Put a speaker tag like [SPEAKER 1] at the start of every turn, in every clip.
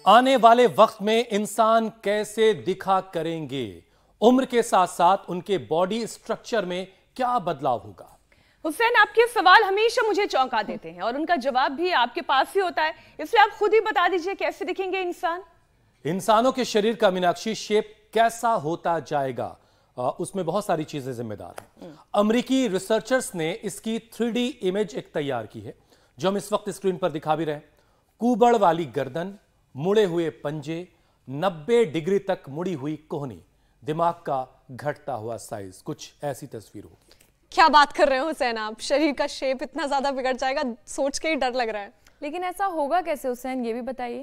[SPEAKER 1] आने वाले वक्त में इंसान कैसे दिखा करेंगे, उम्र के साथ साथ उनके बॉडी स्ट्रक्चर में क्या बदलाव होगा?
[SPEAKER 2] हुसैन, आपके सवाल हमेशा मुझे चौंका देते हैं और उनका जवाब भी आपके पास ही होता है, इसलिए आप खुद ही बता दीजिए कैसे दिखेंगे इंसान।
[SPEAKER 1] इंसानों के शरीर का मीनाक्षी शेप कैसा होता जाएगा, उसमें बहुत सारी चीजें जिम्मेदार हैं। अमेरिकी रिसर्चर्स ने इसकी 3D इमेज एक तैयार की है, जो हम इस वक्त स्क्रीन पर दिखा भी रहे हैं। कुबड़ वाली गर्दन, मुड़े हुए पंजे, 90 डिग्री तक मुड़ी हुई कोहनी, दिमाग का घटता हुआ साइज, कुछ ऐसी तस्वीर होगी।
[SPEAKER 3] क्या बात कर रहे हो हुसैन आप? शरीर का शेप इतना ज्यादा बिगड़ जाएगा, सोच के ही डर लग रहा है।
[SPEAKER 2] लेकिन ऐसा होगा कैसे हुसैन, ये भी बताइए।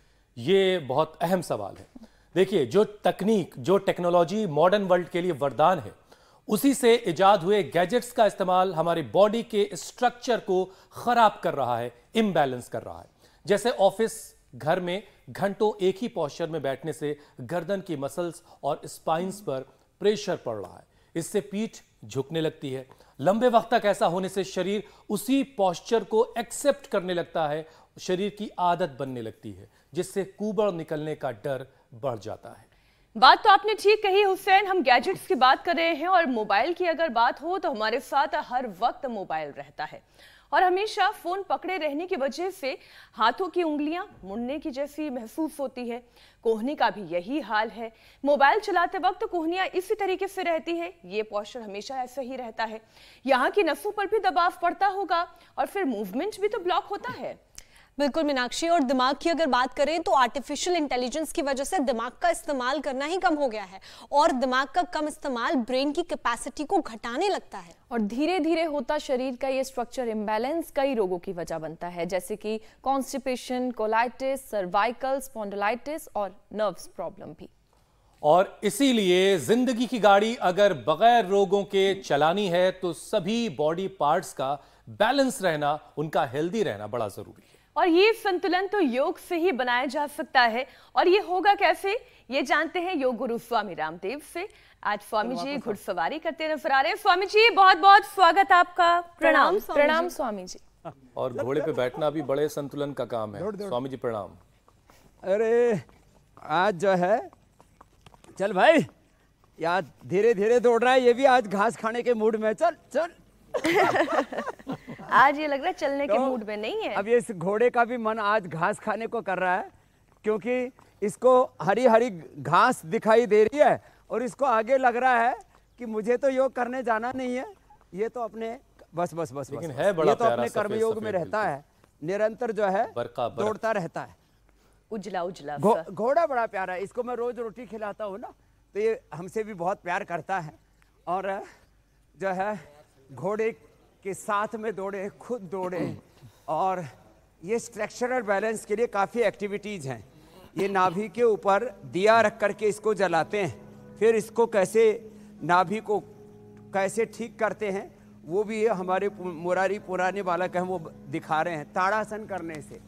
[SPEAKER 1] ये बहुत अहम सवाल है। देखिए, जो तकनीक, जो टेक्नोलॉजी मॉडर्न वर्ल्ड के लिए वरदान है, उसी से इजाद हुए गैजेट्स का इस्तेमाल हमारी बॉडी के स्ट्रक्चर को खराब कर रहा है, इम्बैलेंस कर रहा है। जैसे ऑफिस, घर में घंटों एक ही पोस्चर में बैठने से गर्दन की मसल्स और स्पाइंस पर प्रेशर पड़ रहा है, इससे पीठ झुकने लगती है। लंबे वक्त तक ऐसा होने से शरीर उसी पोस्चर को एक्सेप्ट करने लगता है, शरीर की आदत बनने लगती है, जिससे कुबड़ निकलने का डर बढ़ जाता है।
[SPEAKER 2] बात तो आपने ठीक कही हुसैन, हम गैजेट्स की बात कर रहे हैं और मोबाइल की अगर बात हो तो हमारे साथ हर वक्त मोबाइल रहता है और हमेशा फोन पकड़े रहने की वजह से हाथों की उंगलियां मुड़ने की जैसी महसूस होती है। कोहनी का भी यही हाल है। मोबाइल चलाते वक्त कोहनियां इसी तरीके से रहती है, ये पोस्चर हमेशा ऐसा ही रहता है। यहाँ की नसों पर भी दबाव पड़ता होगा और फिर मूवमेंट भी तो ब्लॉक होता है।
[SPEAKER 3] बिल्कुल मीनाक्षी, और दिमाग की अगर बात करें तो आर्टिफिशियल इंटेलिजेंस की वजह से दिमाग का इस्तेमाल करना ही कम हो गया है और दिमाग का कम इस्तेमाल ब्रेन की कैपेसिटी को घटाने लगता है
[SPEAKER 2] और धीरे धीरे होता शरीर का ये स्ट्रक्चर इम्बैलेंस कई रोगों की वजह बनता है, जैसे कि कॉन्स्टिपेशन, कोलाइटिस, सर्वाइकल स्पॉन्डिलाइटिस और नर्व्स प्रॉब्लम भी।
[SPEAKER 1] और इसीलिए जिंदगी की गाड़ी अगर बगैर रोगों के चलानी है तो सभी बॉडी पार्ट्स का बैलेंस रहना, उनका हेल्दी रहना बड़ा जरूरी है।
[SPEAKER 2] और ये संतुलन तो योग से ही बनाया जा सकता है, और ये होगा कैसे, ये जानते हैं योग गुरु स्वामी रामदेव से। आज स्वामी जी घुड़सवारी करते नजर आ रहे हैं। स्वामी जी, बहुत बहुत स्वागत आपका। प्रणाम प्रणाम स्वामी जी।
[SPEAKER 1] और घोड़े पे बैठना भी बड़े संतुलन का काम है। स्वामी जी प्रणाम।
[SPEAKER 4] अरे आज जो है, चल भाई, यार धीरे धीरे दौड़ रहा है, ये भी आज घास खाने के मूड में। चल चल
[SPEAKER 2] आज ये लग रहा है चलने के मूड में नहीं है।
[SPEAKER 4] अब ये इस घोड़े का भी मन आज घास खाने को कर रहा है, क्योंकि इसको हरी हरी घास दिखाई दे रही है और इसको आगे लग रहा है कि मुझे तो योग करने जाना नहीं है, ये तो अपने बस बस बस
[SPEAKER 1] लेकिन
[SPEAKER 4] बस
[SPEAKER 1] है बड़ा
[SPEAKER 4] ये तो अपने
[SPEAKER 1] प्यारा
[SPEAKER 4] कर्मयोग में रहता है, निरंतर जो है दौड़ता रहता है।
[SPEAKER 2] उजला उजला
[SPEAKER 4] घोड़ा बड़ा प्यारा है, इसको मैं रोज रोटी खिलाता हूँ ना, तो ये हमसे भी बहुत प्यार करता है। और जो है घोड़े के साथ में दौड़े, खुद दौड़े, और ये स्ट्रक्चरल बैलेंस के लिए काफ़ी एक्टिविटीज़ हैं। ये नाभि के ऊपर दिया रख करके इसको जलाते हैं, फिर इसको कैसे नाभि को कैसे ठीक करते हैं वो भी हमारे मुरारी पुराने बालक हैं वो दिखा रहे हैं। ताड़ासन करने से,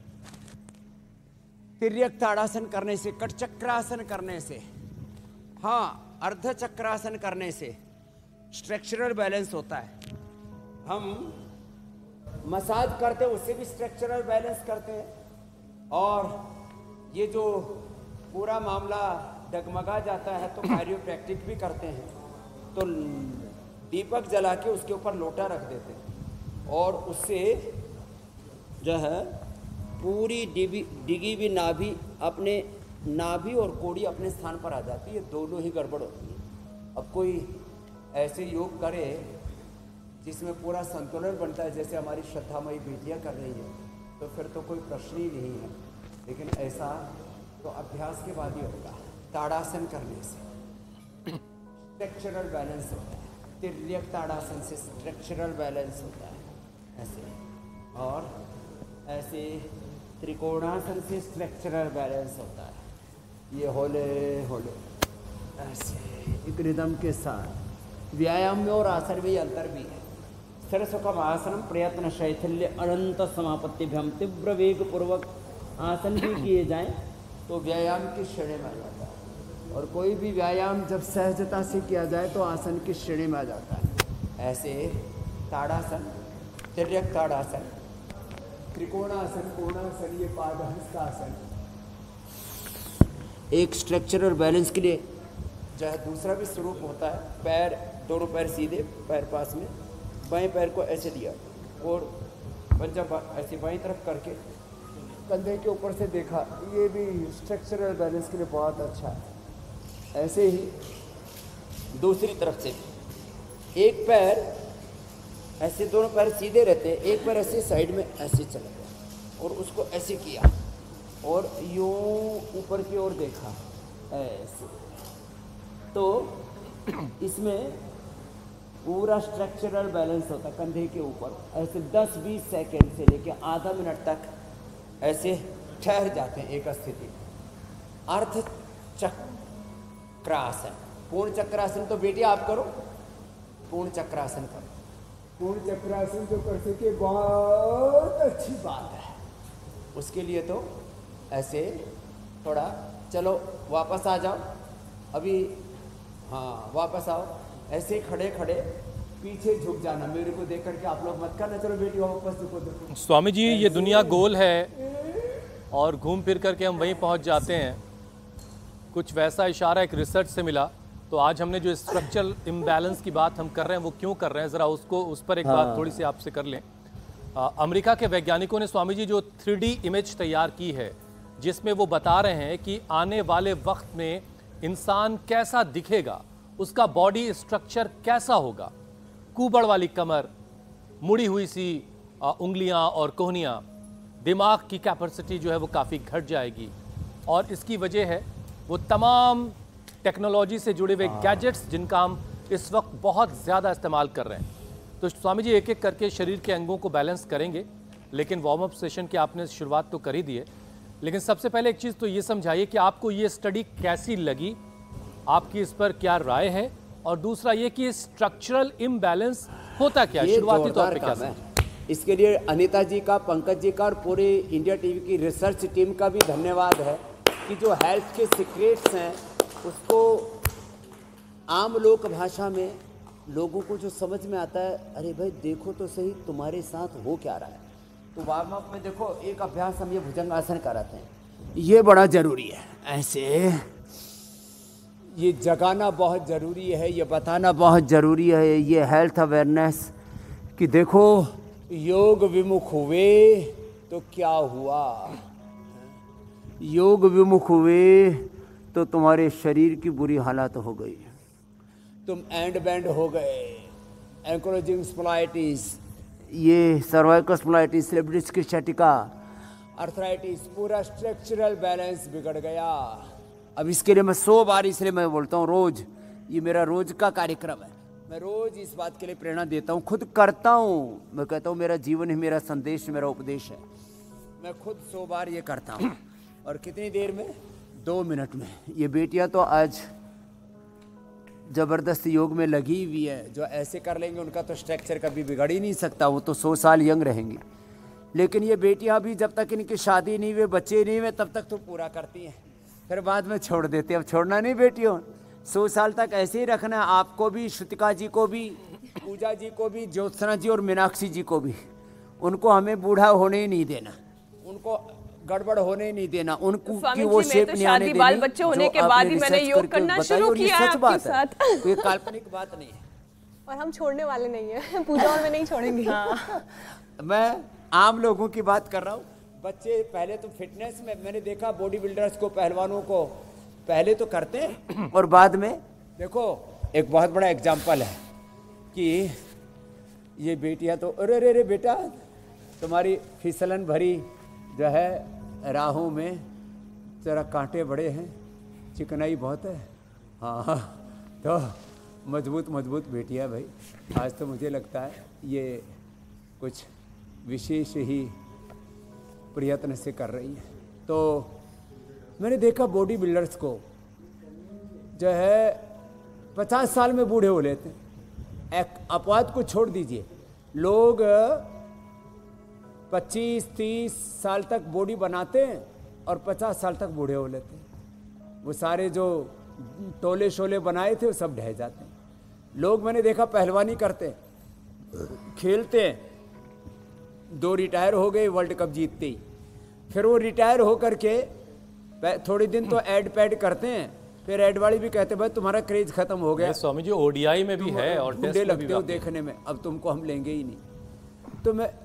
[SPEAKER 4] तिर्यक ताड़ासन करने से, कटचक्रासन करने से, हाँ अर्ध चक्रासन करने से स्ट्रक्चरल बैलेंस होता है। हम मसाज करते हैं, उससे भी स्ट्रक्चरल बैलेंस करते हैं। और ये जो पूरा मामला डगमगा जाता है तो कायरोप्रैक्टिक भी करते हैं, तो दीपक जला के उसके ऊपर लोटा रख देते हैं और उससे जो है पूरी डिगी हुई नाभि, अपने नाभि और कोड़ी अपने स्थान पर आ जाती है, दोनों ही गड़बड़ होती है। अब कोई ऐसे योग करे जिसमें पूरा संतुलन बनता है, जैसे हमारी श्रद्धामयी बेटियां कर रही है, तो फिर तो कोई प्रश्न ही नहीं है। लेकिन ऐसा तो अभ्यास के बाद ही होगा। ताड़ासन करने से स्ट्रक्चरल बैलेंस होता है, तिर्यक ताड़ासन से स्ट्रक्चरल बैलेंस होता है ऐसे, और ऐसे त्रिकोणासन से स्ट्रक्चरल बैलेंस होता है। ये होले होले ऐसे एक रिदम के साथ व्यायाम में और आसन में अंतर भी है। सरसुखम आसनम प्रयत्न शैथिल्य अनंत समापत्तिभ्यम, तीव्र वेग पूर्वक आसन भी किए जाएं तो व्यायाम की श्रेणी में आ जाता है, और कोई भी व्यायाम जब सहजता से किया जाए तो आसन की श्रेणी में आ जाता है। ऐसे ताड़ासन, तिर्यक ताड़ासन, त्रिकोणासन, कोणासन, ये पादहस्त आसन, एक स्ट्रक्चरल बैलेंस के लिए जो है दूसरा भी स्वरूप होता है। पैर, दोनों पैर सीधे, पैर पास में, बाएं पैर को ऐसे दिया और पंजा ऐसे बाईं तरफ करके कंधे के ऊपर से देखा, ये भी स्ट्रक्चरल बैलेंस के लिए बहुत अच्छा है। ऐसे ही दूसरी तरफ से एक पैर ऐसे, दोनों पैर सीधे रहते हैं, एक पैर ऐसे साइड में ऐसे चला गया और उसको ऐसे किया और यूं ऊपर की ओर देखा ऐसे, तो इसमें पूरा स्ट्रक्चरल बैलेंस होता है कंधे के ऊपर। ऐसे 10-20 सेकेंड से लेके आधा मिनट तक ऐसे ठहर जाते हैं एक स्थिति। अर्ध चक्रासन, पूर्ण चक्रासन तो बेटी आप करो, पूर्ण चक्रासन करो। पूर्ण चक्रासन जो कर सके बहुत अच्छी बात है। उसके लिए तो ऐसे थोड़ा, चलो वापस आ जाओ अभी, हाँ वापस आओ, ऐसे खड़े खड़े पीछे झुक जाना, मेरे को देख करके आप लोग मत करना, चलो बेटी वापस देखो।
[SPEAKER 1] स्वामी जी ये दुनिया गोल है और घूम फिर करके हम वहीं पहुंच जाते हैं। कुछ वैसा इशारा एक रिसर्च से मिला। तो आज हमने जो स्ट्रक्चरल इम्बैलेंस की बात हम कर रहे हैं वो क्यों कर रहे हैं, ज़रा उसको, उस पर एक बात थोड़ी सी आपसे कर लें। अमेरिका के वैज्ञानिकों ने स्वामी जी जो 3D इमेज तैयार की है, जिसमें वो बता रहे हैं कि आने वाले वक्त में इंसान कैसा दिखेगा, उसका बॉडी स्ट्रक्चर कैसा होगा। कुबड़ वाली कमर, मुड़ी हुई सी उंगलियां और कोहनियां, दिमाग की कैपेसिटी जो है वो काफ़ी घट जाएगी। और इसकी वजह है वो तमाम टेक्नोलॉजी से जुड़े हुए गैजेट्स जिनका हम इस वक्त बहुत ज़्यादा इस्तेमाल कर रहे हैं। तो स्वामी जी एक एक करके शरीर के अंगों को बैलेंस करेंगे, लेकिन वार्म अप सेशन की आपने शुरुआत तो कर ही दी है। लेकिन सबसे पहले एक चीज़ तो ये समझाइए कि आपको ये स्टडी कैसी लगी, आपकी इस पर क्या राय है, और दूसरा ये कि स्ट्रक्चरल इम्बैलेंस होता क्या, शुरुआती तौर पे क्या समझ।
[SPEAKER 4] इसके लिए अनीता जी का, पंकज जी का और पूरे इंडिया टीवी की रिसर्च टीम का भी धन्यवाद है कि जो हेल्थ के सीक्रेट्स हैं उसको आम लोक भाषा में लोगों को जो समझ में आता है, अरे भाई देखो तो सही तुम्हारे साथ हो क्या रहा है। तो वार्म अप में देखो एक अभ्यास हम ये भुजंगासन कराते हैं, ये बड़ा ज़रूरी है। ऐसे ये जगाना बहुत ज़रूरी है, ये बताना बहुत ज़रूरी है, ये हेल्थ अवेयरनेस कि देखो योग विमुख हुए तो क्या हुआ, योग विमुख हुए तो तुम्हारे शरीर की बुरी हालत हो गई, तुम एंड बैंड हो गए, एंकोलॉजिंग स्पॉन्डिलाइटिस, ये सर्वाइकल स्पॉन्डिलाइटिस, सेरेब्रस की शटिका, अर्थराइटिस, पूरा स्ट्रक्चरल बैलेंस बिगड़ गया। अब इसके लिए मैं 100 बार इसलिए मैं बोलता हूँ रोज, ये मेरा रोज का कार्यक्रम है, मैं रोज इस बात के लिए प्रेरणा देता हूँ, खुद करता हूँ। मैं कहता हूँ मेरा जीवन ही मेरा संदेश, मेरा उपदेश है। मैं खुद 100 बार ये करता हूँ। और कितनी देर में? 2 मिनट में। ये बेटियाँ तो आज जबरदस्त योग में लगी हुई है, जो ऐसे कर लेंगे उनका तो स्ट्रक्चर कभी बिगड़ ही नहीं सकता, वो तो 100 साल यंग रहेंगी। लेकिन ये बेटियाँ भी जब तक इनकी शादी नहीं हुई, बच्चे नहीं हुए, तब तक तो पूरा करती हैं, फिर बाद में छोड़ देते हैं। अब छोड़ना नहीं बेटियों, 100 साल तक ऐसे ही रखना है, आपको भी, श्रुतिका जी को भी, पूजा जी को भी, ज्योत्सना जी और मीनाक्षी जी को भी। उनको हमें बूढ़ा होने ही नहीं देना, उनको गड़बड़ होने नहीं देना, उनको की वो शेप नहीं आने देनी।
[SPEAKER 2] बाल बच्चे होने के बाद ही मैंने योग करना शुरू किया है आपके साथ।
[SPEAKER 4] तो ये काल्पनिक बात नहीं है
[SPEAKER 3] और हम छोड़ने वाले नहीं है, पूजा और मैं नहीं छोड़ेंगे।
[SPEAKER 4] मैं आम लोगों की बात कर रहा हूँ। बच्चे पहले तो फिटनेस में मैंने देखा, बॉडी बिल्डर्स को, पहलवानों को पहले तो करते हैं और बाद में देखो, एक बहुत बड़ा एग्जाम्पल है कि ये बेटियां तो अरे रे रे बेटा, तुम्हारी फिसलन भरी जो है राहों में जरा कांटे बड़े हैं, चिकनाई बहुत है। हाँ तो मजबूत मजबूत बेटियां भाई, आज तो मुझे लगता है ये कुछ विशेष ही प्रयत्न से कर रही हैं। तो मैंने देखा बॉडी बिल्डर्स को जो है 50 साल में बूढ़े हो लेते हैं। एक अपवाद को छोड़ दीजिए, लोग 25-30 साल तक बॉडी बनाते हैं और 50 साल तक बूढ़े हो लेते हैं। वो सारे जो टोले शोले बनाए थे वो सब ढह जाते हैं। लोग मैंने देखा पहलवानी करते हैं, खेलते हैं, 2 रिटायर हो गए वर्ल्ड कप जीतते ही, फिर वो रिटायर हो करके थोड़ी दिन तो ऐड पैड करते हैं, फिर ऐड वाली भी कहते हैं भाई तुम्हारा क्रेज खत्म हो गया।
[SPEAKER 1] स्वामी जी ओडीआई में भी है और टेस्ट में भी
[SPEAKER 4] लगते हो देखने में, अब तुमको हम लेंगे ही नहीं। तो मैं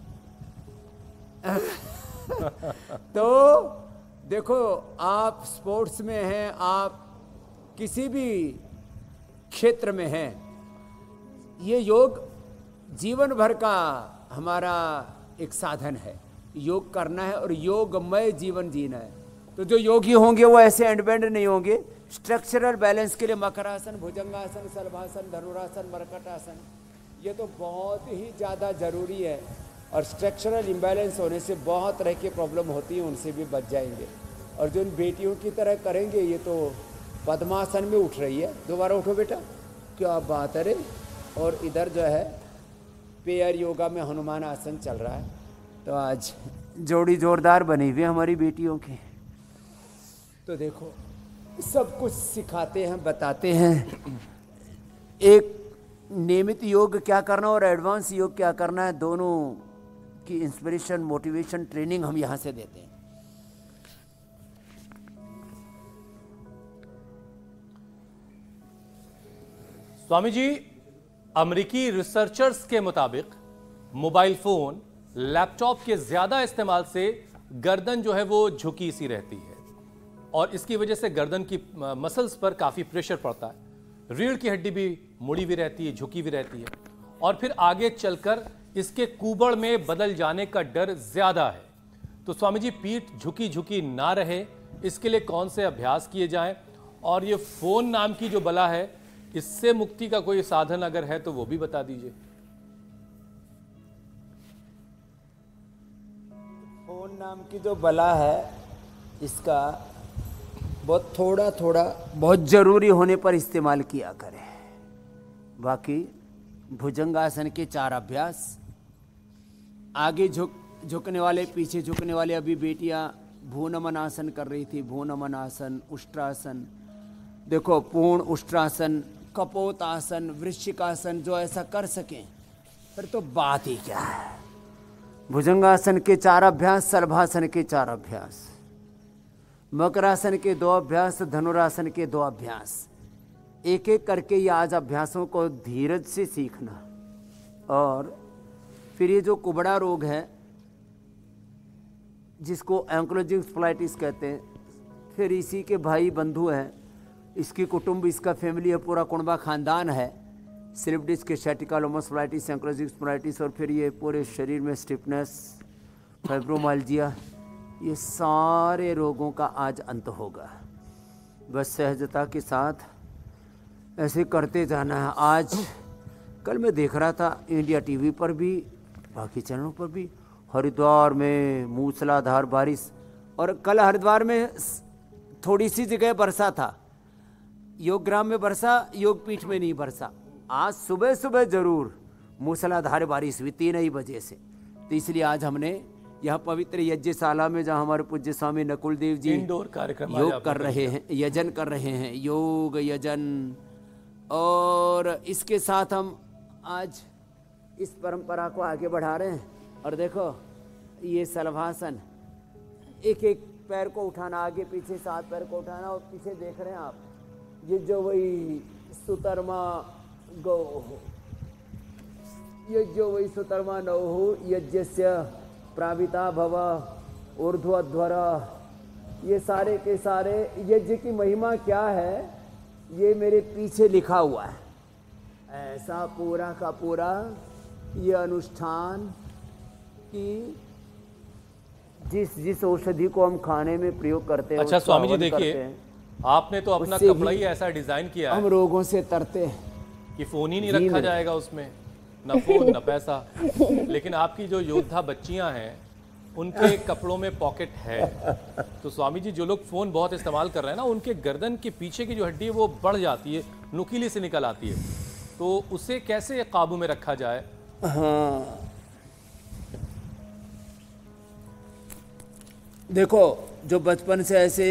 [SPEAKER 4] तो देखो, आप स्पोर्ट्स में हैं, आप किसी भी क्षेत्र में हैं, ये योग जीवन भर का हमारा एक साधन है। योग करना है और योगमय जीवन जीना है। तो जो योगी होंगे वो ऐसे एंड बैंड नहीं होंगे। स्ट्रक्चरल बैलेंस के लिए मकरासन, भुजंगासन, शलभासन, धनुरासन, मरकटासन, ये तो बहुत ही ज़्यादा ज़रूरी है। और स्ट्रक्चरल इम्बैलेंस होने से बहुत तरह की प्रॉब्लम होती है, उनसे भी बच जाएंगे। और जो इन बेटियों की तरह करेंगे, ये तो पद्मासन में उठ रही है, दोबारा उठो बेटा, क्या बात है रे। और इधर जो है पेयर योगा में हनुमान आसन चल रहा है। तो आज जोड़ी जोरदार बनी हुई हमारी बेटियों की। तो देखो, सब कुछ सिखाते हैं, बताते हैं। एक नियमित योग क्या करना और एडवांस योग क्या करना है, दोनों की इंस्पिरेशन, मोटिवेशन, ट्रेनिंग हम यहाँ से देते हैं।
[SPEAKER 1] स्वामी जी, अमेरिकी रिसर्चर्स के मुताबिक मोबाइल फोन, लैपटॉप के ज्यादा इस्तेमाल से गर्दन जो है वो झुकी सी रहती है और इसकी वजह से गर्दन की मसल्स पर काफी प्रेशर पड़ता है। रीढ़ की हड्डी भी मुड़ी हुई रहती है, झुकी हुई रहती है और फिर आगे चलकर इसके कुबड़ में बदल जाने का डर ज्यादा है। तो स्वामी जी, पीठ झुकी झुकी ना रहे, इसके लिए कौन से अभ्यास किए जाएं? और ये फोन नाम की जो बला है, इससे मुक्ति का कोई साधन अगर है तो वो भी बता दीजिए।
[SPEAKER 4] फोन नाम की जो बला है, इसका बहुत थोड़ा थोड़ा, बहुत जरूरी होने पर इस्तेमाल किया करें। बाकी भुजंगासन के 4 अभ्यास, आगे झुकने वाले, पीछे झुकने वाले। अभी बेटियां भूनमन आसन कर रही थी, भूनमन आसन, उष्ट्रासन, देखो पूर्ण उष्ट्रासन, कपोत आसन, वृश्चिकासन, जो ऐसा कर सकें फिर तो बात ही क्या है। भुजंगासन के 4 अभ्यास, शलभासन के 4 अभ्यास, मकरासन के 2 अभ्यास, धनुरासन के 2 अभ्यास। एक एक करके ये आज अभ्यासों को धीरज से सीखना। और फिर ये जो कुबड़ा रोग है, जिसको एंक्लोजिंग स्प्लाइटिस कहते हैं, फिर इसी के भाई बंधु हैं, इसकी कुटुंब, इसका फैमिली है, पूरा कुणबा खानदान है। स्लिप डिस्क, शाटिकालोमोस्प्लाइटिस, एंक्लोजिंग स्प्लाइटिस, और फिर ये पूरे शरीर में स्टिफनेस, फाइब्रोमाइल्जिया, ये सारे रोगों का आज अंत होगा। बस सहजता के साथ ऐसे करते जाना है। आज कल मैं देख रहा था इंडिया टीवी पर भी, बाकी चैनलों पर भी, हरिद्वार में मूसलाधार बारिश, और कल हरिद्वार में थोड़ी सी जगह बरसा था, योगग्राम में बरसा, योगपीठ में नहीं बरसा। आज सुबह सुबह जरूर मूसलाधार बारिश हुई 3 बजे से। तो इसलिए आज हमने यह पवित्र यज्ञशाला में, जहाँ हमारे पूज्य स्वामी नकुल देव जी
[SPEAKER 1] इंडोर कार्यक्रम
[SPEAKER 4] योग कर रहे हैं, यजन कर रहे हैं, योग यजन। और इसके साथ हम आज इस परंपरा को आगे बढ़ा रहे हैं। और देखो, ये शलभासन, एक एक पैर को उठाना, आगे पीछे 7 पैर को उठाना, और पीछे देख रहे हैं आप, ये जो वही सुतर्मा गौ, ये जो वही सुतर्मा नौ यज्ञस्य प्राविता भव ऊर्ध्वध्वर, ये सारे के सारे यज्ञ की महिमा क्या है, ये मेरे पीछे लिखा हुआ है। ऐसा पूरा का पूरा ये अनुष्ठान कि जिस औषधि को हम खाने में प्रयोग करते हैं।
[SPEAKER 1] अच्छा स्वामी जी, देखिए आपने तो अपना कपड़ा ही ऐसा डिजाइन किया है,
[SPEAKER 4] हम रोगों से तरते हैं
[SPEAKER 1] कि फोन ही नहीं रखा जाएगा उसमें, न फोन न पैसा। लेकिन आपकी जो योद्धा बच्चियां हैं, उनके कपड़ों में पॉकेट है। तो स्वामी जी, जो लोग फोन बहुत इस्तेमाल कर रहे हैं ना, उनके गर्दन के पीछे की जो हड्डी है वो बढ़ जाती है, नुकीली से निकल आती है। तो उसे कैसे काबू में रखा जाए?
[SPEAKER 4] हाँ, देखो, जो बचपन से ऐसे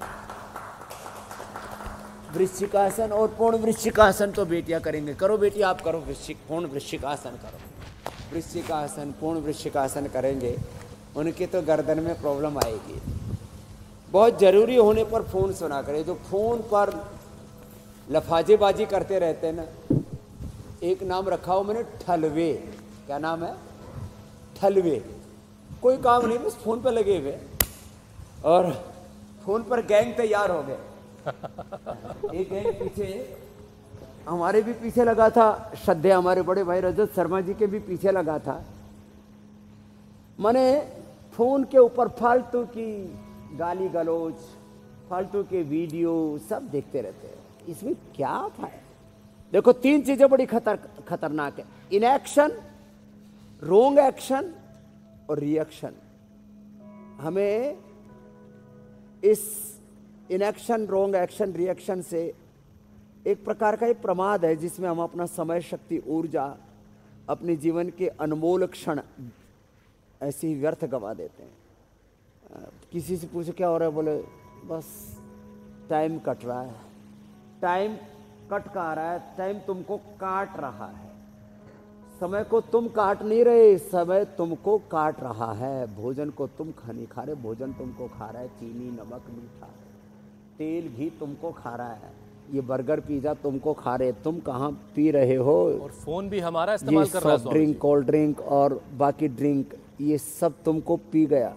[SPEAKER 4] वृश्चिकासन और पूर्ण वृश्चिकासन तो बेटियां करेंगे। करो बेटी, आप करो, पूर्ण वृश्चिकासन करो। वृश्चिकासन, पूर्ण वृश्चिकासन करेंगे, उनके तो गर्दन में प्रॉब्लम आएगी। बहुत ज़रूरी होने पर फ़ोन सुना करें। जो फ़ोन पर लफाजेबाजी करते रहते हैं ना, एक नाम रखा हो मैंने ठलवे। क्या नाम है? ठलवे। कोई काम नहीं, बस फ़ोन पर लगे हुए और फ़ोन पर गैंग तैयार हो गए। एक गैंग पीछे हमारे भी पीछे लगा था, श्रद्धेय हमारे बड़े भाई रजत शर्मा जी के भी पीछे लगा था। मैंने फ़ोन के ऊपर फालतू की गाली गलौज, फालतू के वीडियो सब देखते रहते हैं। इसमें क्या फायदा? देखो, तीन चीजें बड़ी खतरनाक है: इनएक्शन, रोंग एक्शन और रिएक्शन। हमें इस इनएक्शन, रोंग एक्शन, रिएक्शन से एक प्रकार का ये प्रमाद है जिसमें हम अपना समय, शक्ति, ऊर्जा, अपने जीवन के अनमोल क्षण ऐसे ही व्यर्थ गवा देते हैं। किसी से पूछो क्या हो रहा है, बोले बस टाइम कट रहा है। टाइम कट का आ रहा है, टाइम तुमको काट रहा है। समय को तुम काट नहीं रहे, समय तुमको काट रहा है। भोजन को तुम नहीं खा रहे, भोजन तुमको खा रहा है। चीनी, नमक, मीठा, तेल, घी तुमको खा रहा है। ये बर्गर, पिज्जा तुमको खा रहे, तुम कहाँ पी रहे हो?
[SPEAKER 1] और फोन भी हमारा इस्तेमाल कर रहा है।
[SPEAKER 4] सॉफ्ट ड्रिंक, कोल्ड ड्रिंक और बाकी ड्रिंक, ये सब तुमको पी गया।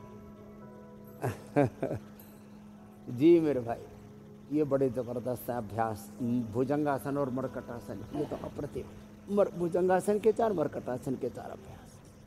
[SPEAKER 4] जी मेरे भाई, ये बड़े जबरदस्त है अभ्यास, भुजंगासन और मरकटासन। ये तो अप्रतिम। भुजंगासन के 4, मरकटासन के 4 अभ्यास।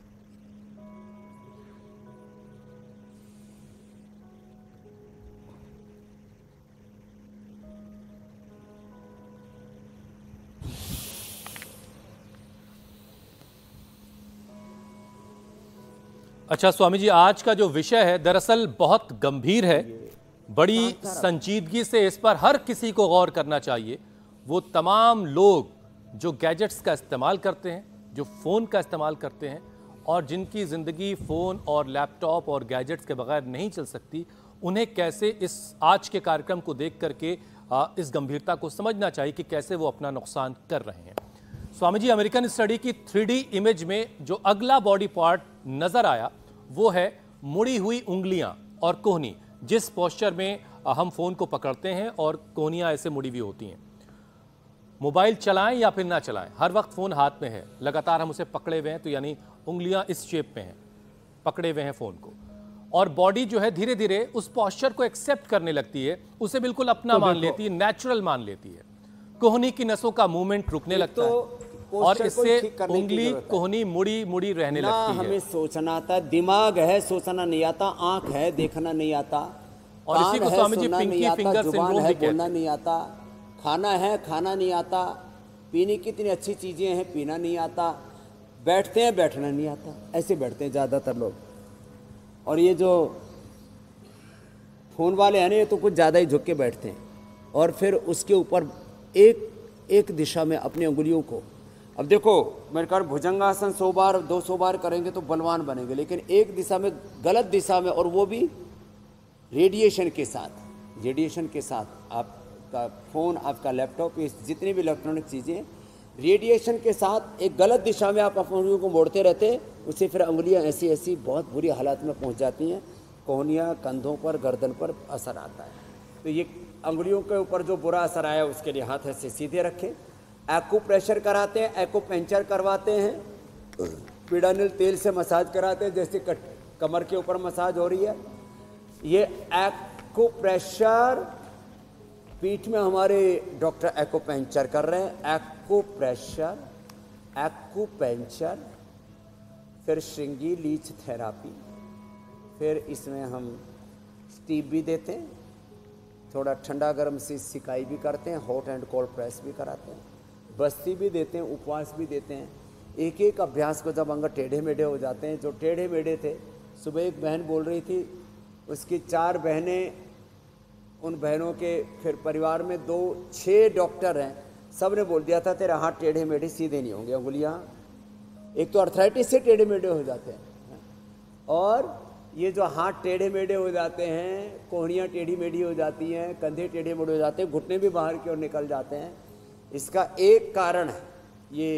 [SPEAKER 1] अच्छा स्वामी जी, आज का जो विषय है दरअसल बहुत गंभीर है। बड़ी संजीदगी से इस पर हर किसी को गौर करना चाहिए। वो तमाम लोग जो गैजेट्स का इस्तेमाल करते हैं, जो फ़ोन का इस्तेमाल करते हैं और जिनकी ज़िंदगी फ़ोन और लैपटॉप और गैजेट्स के बगैर नहीं चल सकती, उन्हें कैसे इस आज के कार्यक्रम को देख करके इस गंभीरता को समझना चाहिए कि कैसे वो अपना नुकसान कर रहे हैं। स्वामी जी, अमेरिकन स्टडी की 3D इमेज में जो अगला बॉडी पार्ट नज़र आया वो है मुड़ी हुई उंगलियां और कोहनी। जिस पोस्चर में हम फ़ोन को पकड़ते हैं और कोहनियां ऐसे मुड़ी हुई होती हैं। मोबाइल चलाएं या फिर ना चलाएं, हर वक्त फ़ोन हाथ में है, लगातार हम उसे पकड़े हुए हैं, तो यानी उंगलियां इस शेप में हैं, पकड़े हुए हैं फ़ोन को। और बॉडी जो है धीरे धीरे उस पोस्चर को एक्सेप्ट करने लगती है, उसे बिल्कुल अपना मान लेती है, नेचुरल मान लेती है। कोहनी की नसों का मूवमेंट रुकने लगता है और इससे उंगली, कोहनी मुड़ी मुड़ी रहने लगती है।
[SPEAKER 4] हमें सोचना आता है, दिमाग है, सोचना नहीं आता। आंख है, देखना नहीं आता।
[SPEAKER 1] और इसी को Swami ji pinky finger syndrome भी कहते हैं।
[SPEAKER 4] बोलना नहीं आता। खाना है, खाना नहीं आता। पीने की इतनी अच्छी चीजें हैं, पीना नहीं आता। बैठते हैं, बैठना नहीं आता। ऐसे बैठते हैं ज्यादातर लोग। और ये जो फोन वाले हैं ना, ये तो कुछ ज्यादा ही झुक के बैठते हैं और फिर उसके ऊपर एक दिशा में अपनी उंगलियों को। अब देखो, मेरे ख्याल भुजंगासन 100 बार 200 बार करेंगे तो बलवान बनेंगे, लेकिन एक दिशा में, गलत दिशा में, और वो भी रेडिएशन के साथ। रेडिएशन के साथ आपका फ़ोन, आपका लैपटॉप, ये जितनी भी इलेक्ट्रॉनिक चीज़ें रेडिएशन के साथ एक गलत दिशा में आप अपनी उंगलियों को मोड़ते रहते हैं, उससे फिर उंगलियां ऐसी ऐसी बहुत बुरी हालत में पहुंच जाती हैं। कोहनियाँ, कंधों पर, गर्दन पर असर आता है। तो ये उंगलियों के ऊपर जो बुरा असर आया उसके लिए हाथ ऐसे सीधे रखें। एक्यूप्रेशर कराते हैं, एक्यूपंक्चर करवाते हैं, पीड़ानिल तेल से मसाज कराते हैं, जैसे कमर के ऊपर मसाज हो रही है। ये एक्यूप्रेशर पीठ में हमारे डॉक्टर एक्यूपंक्चर कर रहे हैं। एक्यूप्रेशर, एक्यूपंक्चर, फिर श्रृंगी लीच थेरापी, फिर इसमें हम स्टीप भी देते हैं, थोड़ा ठंडा गर्म से सिकाई भी करते हैं, हॉट एंड कोल्ड प्रेस भी कराते हैं, बस्ती भी देते हैं, उपवास भी देते हैं। एक एक अभ्यास को जब अंग टेढ़े मेढ़े हो जाते हैं, जो टेढ़े मेढ़े थे, सुबह एक बहन बोल रही थी, उसकी 4 बहनें, उन बहनों के फिर परिवार में 6 डॉक्टर हैं, सब ने बोल दिया था तेरा हाथ टेढ़े मेढ़े सीधे नहीं होंगे, उंगलियां एक तो अर्थराइटिस से टेढ़े मेढ़े हो जाते हैं, और ये जो हाथ टेढ़े मेढ़े हो जाते हैं, कोहनियाँ टेढ़ी मेढ़ी हो जाती हैं, कंधे टेढ़े मेढ़े हो जाते हैं, घुटने भी बाहर की ओर निकल जाते हैं। इसका एक कारण है ये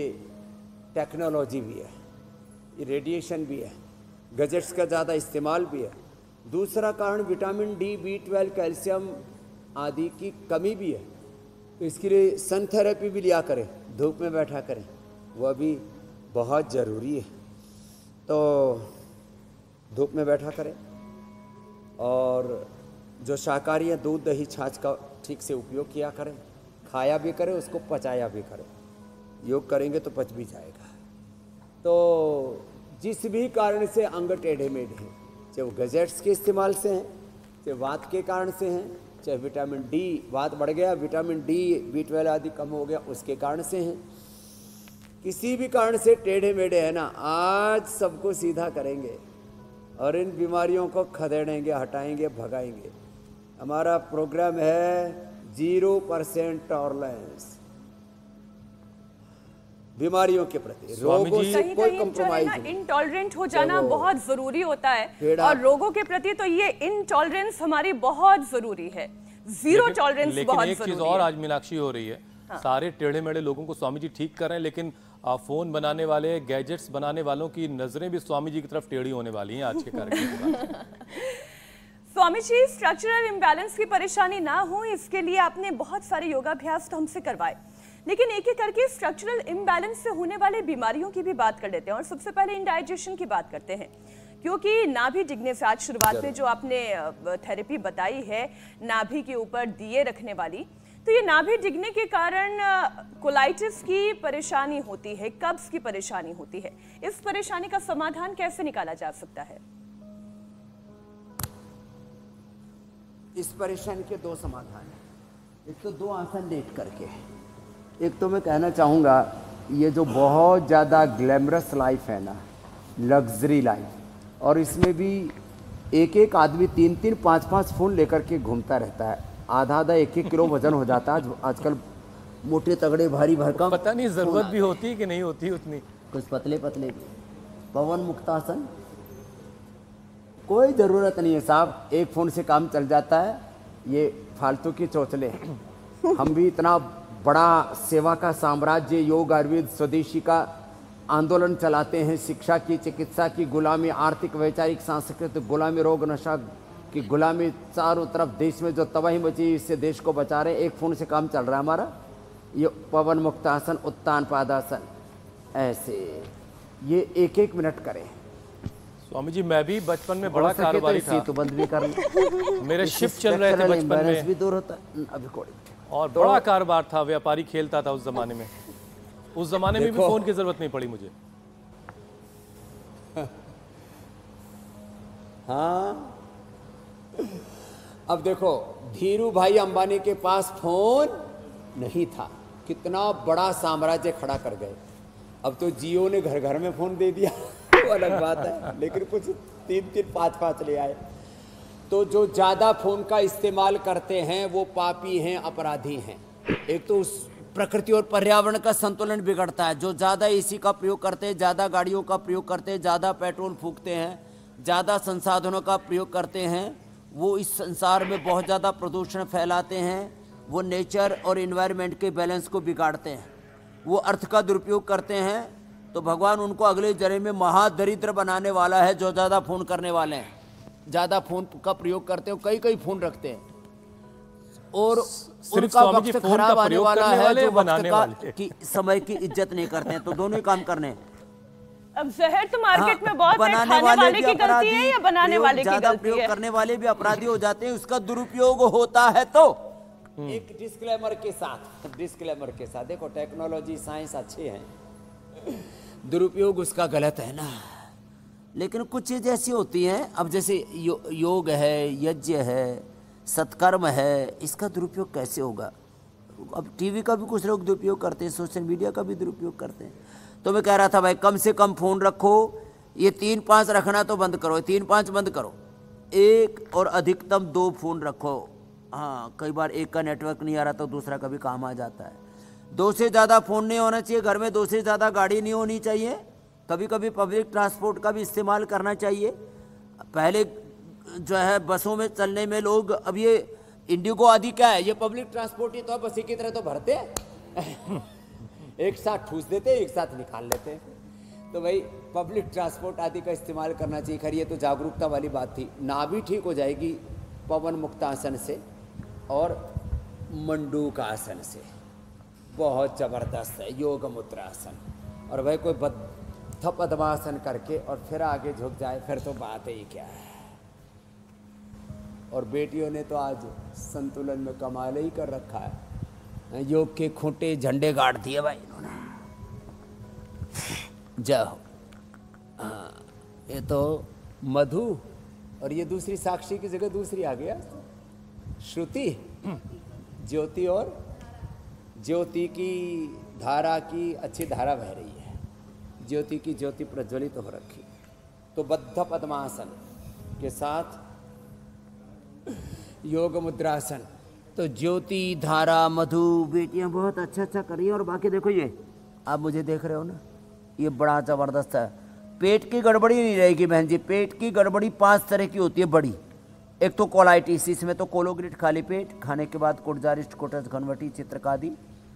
[SPEAKER 4] टेक्नोलॉजी भी है, ये रेडिएशन भी है, गैजेट्स का ज़्यादा इस्तेमाल भी है, दूसरा कारण विटामिन डी, B12, कैल्शियम आदि की कमी भी है, तो इसके लिए सन थेरेपी भी लिया करें, धूप में बैठा करें, वह भी बहुत ज़रूरी है। तो धूप में बैठा करें और जो शाकाहारी है दूध, दही, छाछ का ठीक से उपयोग किया करें, खाया भी करें, उसको पचाया भी करें। योग करेंगे तो पच भी जाएगा। तो जिस भी कारण से अंग टेढ़े मेढ़े हैं, चाहे वो गैजेट्स के इस्तेमाल से हैं, चाहे वात के कारण से हैं, चाहे विटामिन डी, वात बढ़ गया, विटामिन डी, B12 आदि कम हो गया उसके कारण से हैं, किसी भी कारण से टेढ़े मेढ़े है ना, आज सबको सीधा करेंगे और इन बीमारियों को खदेड़ेंगे, हटाएंगे, भगाएंगे। हमारा प्रोग्राम है 0% टॉलरेंस बीमारियों के प्रति, रोगों से कोई कंप्रोमाइज नहीं।
[SPEAKER 2] इंटॉलरेंट हो जाना बहुत जरूरी होता है और रोगों के प्रति तो ये इनटॉलरेंस हमारी बहुत जरूरी है, जीरो टॉलरेंस बहुत
[SPEAKER 1] एक चीज और आज मीनाक्षी हो रही है, सारे टेढ़े मेढ़े लोगों को स्वामी जी ठीक कर रहे हैं, लेकिन फोन बनाने वाले, गैजेट्स बनाने वालों की नजरें भी स्वामी जी की तरफ टेढ़ी होने वाली हैं आज के कार्यक्रम के बाद।
[SPEAKER 2] स्वामी जी, स्ट्रक्चरल इम्बैलेंस की परेशानी ना हो इसके लिए आपने बहुत सारे योगाभ्यास तो हमसे करवाए, लेकिन एक एक करके स्ट्रक्चरल इम्बैलेंस से होने वाले बीमारियों की भी बात कर लेते हैं और सबसे पहले इंडाइजेशन की बात करते हैं, क्योंकि नाभि डिगने से आज शुरुआत में जो आपने थेरेपी बताई है नाभि के ऊपर दिए रखने वाली, तो ये नाभि डिगने के कारण कोलाइटिस की परेशानी होती है, कब्ज की परेशानी होती है, इस परेशानी का समाधान कैसे निकाला जा सकता है?
[SPEAKER 4] इस परेशानी के दो समाधान हैं। एक तो 2 आसन लेट करके, एक तो मैं कहना चाहूँगा ये जो बहुत ज़्यादा ग्लैमरस लाइफ है ना, लग्जरी लाइफ, और इसमें भी एक एक आदमी 3-3, 5-5 फ़ोन लेकर के घूमता रहता है, आधा 1-1 किलो वजन हो जाता है आजकल, मोटे तगड़े भारी भरकम,
[SPEAKER 1] पता नहीं ज़रूरत भी होती है कि नहीं होती उतनी,
[SPEAKER 4] कुछ पतले पतले भी। पवन मुक्तासन कोई ज़रूरत नहीं है साहब, एक फ़ोन से काम चल जाता है, ये फालतू की चौचले हैं। हम भी इतना बड़ा सेवा का साम्राज्य, योग, आयुर्वेद, स्वदेशी का आंदोलन चलाते हैं, शिक्षा की, चिकित्सा की गुलामी, आर्थिक, वैचारिक, सांस्कृतिक गुलामी, रोग नशा की गुलामी, चारों तरफ देश में जो तबाही मची इससे देश को बचा रहे, एक फ़ोन से काम चल रहा है हमारा। ये पवन मुक्तासन, उत्तान पादासन, ऐसे ये 1-1 मिनट करें।
[SPEAKER 1] स्वामी जी, मैं भी बचपन में बड़ा कारोबारी था,
[SPEAKER 4] तो बंद भी कर ले।
[SPEAKER 1] मेरे शिफ्ट चल रहे थे बचपन में
[SPEAKER 4] भी दूर होता है अभी कोई,
[SPEAKER 1] और बड़ा कारोबार था, व्यापारी खेलता था उस जमाने में। उस जमाने में भी फोन की जरूरत नहीं पड़ी मुझे।
[SPEAKER 4] हाँ, अब देखो धीरू भाई अंबानी के पास फोन नहीं था, कितना बड़ा साम्राज्य खड़ा कर गए। अब तो जियो ने घर घर में फोन दे दिया, वो अलग बात है, लेकिन कुछ 3-3, 5-5 ले आए। तो जो ज़्यादा फ़ोन का इस्तेमाल करते हैं वो पापी हैं, अपराधी हैं। एक तो उस प्रकृति और पर्यावरण का संतुलन बिगड़ता है। जो ज़्यादा एसी का प्रयोग करते हैं, ज़्यादा गाड़ियों का प्रयोग करते हैं, ज़्यादा पेट्रोल फूकते हैं, ज़्यादा संसाधनों का प्रयोग करते हैं, वो इस संसार में बहुत ज़्यादा प्रदूषण फैलाते हैं, वो नेचर और इन्वायरमेंट के बैलेंस को बिगाड़ते हैं, वो अर्थ का दुरुपयोग करते हैं। तो भगवान उनको अगले जन्म में महादरिद्र बनाने वाला है। जो ज़्यादा फ़ोन करने वाले हैं, ज़्यादा फ़ोन का प्रयोग करते हैं, कई फ़ोन रखते हैं, और उनका वक्त खराब आने वाला है, जो वक्त की समय की इज्जत नहीं करते हैं। तो दोनों ही काम करने हैं।
[SPEAKER 2] अब जहर तो मार्केट में बहुत है, खाने वाले की गलती है या बनाने वाले की गलती है?
[SPEAKER 4] प्रयोग करने वाले भी अपराधी हो जाते हैं, उसका दुरुपयोग होता है। तो एक डिस्क्लेमर के साथ देखो, टेक्नोलॉजी, साइंस अच्छे हैं, दुरुपयोग उसका गलत है ना। लेकिन कुछ चीज़ ऐसी होती हैं, अब जैसे योग है, यज्ञ है, सत्कर्म है, इसका दुरुपयोग कैसे होगा? अब टीवी का भी कुछ लोग दुरुपयोग करते हैं, सोशल मीडिया का भी दुरुपयोग करते हैं। तो मैं कह रहा था भाई, कम से कम फ़ोन रखो, ये 3-5 रखना तो बंद करो, 3-5 बंद करो, 1 और अधिकतम 2 फ़ोन रखो। हाँ, कई बार एक का नेटवर्क नहीं आ रहा तो दूसरा का भी काम आ जाता है। 2 से ज़्यादा फ़ोन नहीं होना चाहिए घर में, 2 से ज़्यादा गाड़ी नहीं होनी चाहिए। कभी कभी पब्लिक ट्रांसपोर्ट का भी इस्तेमाल करना चाहिए। पहले जो है बसों में चलने में लोग, अब ये इंडिगो आदि क्या है, ये पब्लिक ट्रांसपोर्ट ही तो बस की तरह तो भरते हैं एक साथ ठूस देते, एक साथ निकाल लेते हैं। तो भाई पब्लिक ट्रांसपोर्ट आदि का इस्तेमाल करना चाहिए। खैर ये तो जागरूकता वाली बात थी। नाभि ठीक हो जाएगी पवन मुक्तासन से और मंडूकासन से, बहुत ज़बरदस्त है योग मुद्रासन। और भाई कोई बद्ध पद्मासन करके और फिर आगे झुक जाए फिर तो बात ही क्या है। और बेटियों ने तो आज संतुलन में कमाल ही कर रखा है, योग के खूंटे झंडे गाड़ दिए भाई इन्होंने। जाओ हाँ, ये तो मधु और ये दूसरी साक्षी की जगह दूसरी आ गया श्रुति, ज्योति, और ज्योति की धारा की अच्छी धारा बह रही है, ज्योति की ज्योति प्रज्वलित हो रखी। तो बद्ध पद्मासन के साथ योग मुद्रासन, तो ज्योति, धारा, मधु बेटियां बहुत अच्छा अच्छा कर रही हैं। और बाकी देखो ये आप मुझे देख रहे हो ना, ये बड़ा ज़बरदस्त है। पेट की गड़बड़ी नहीं रहेगी बहन जी। पेट की गड़बड़ी 5 तरह की होती है बड़ी। एक तो कोलाइटिस, इसमें तो कोलोग्रिट खाली पेट, खाने के बाद कुटजारिष्ट, कोटस, घनवटी, चित्रकादि।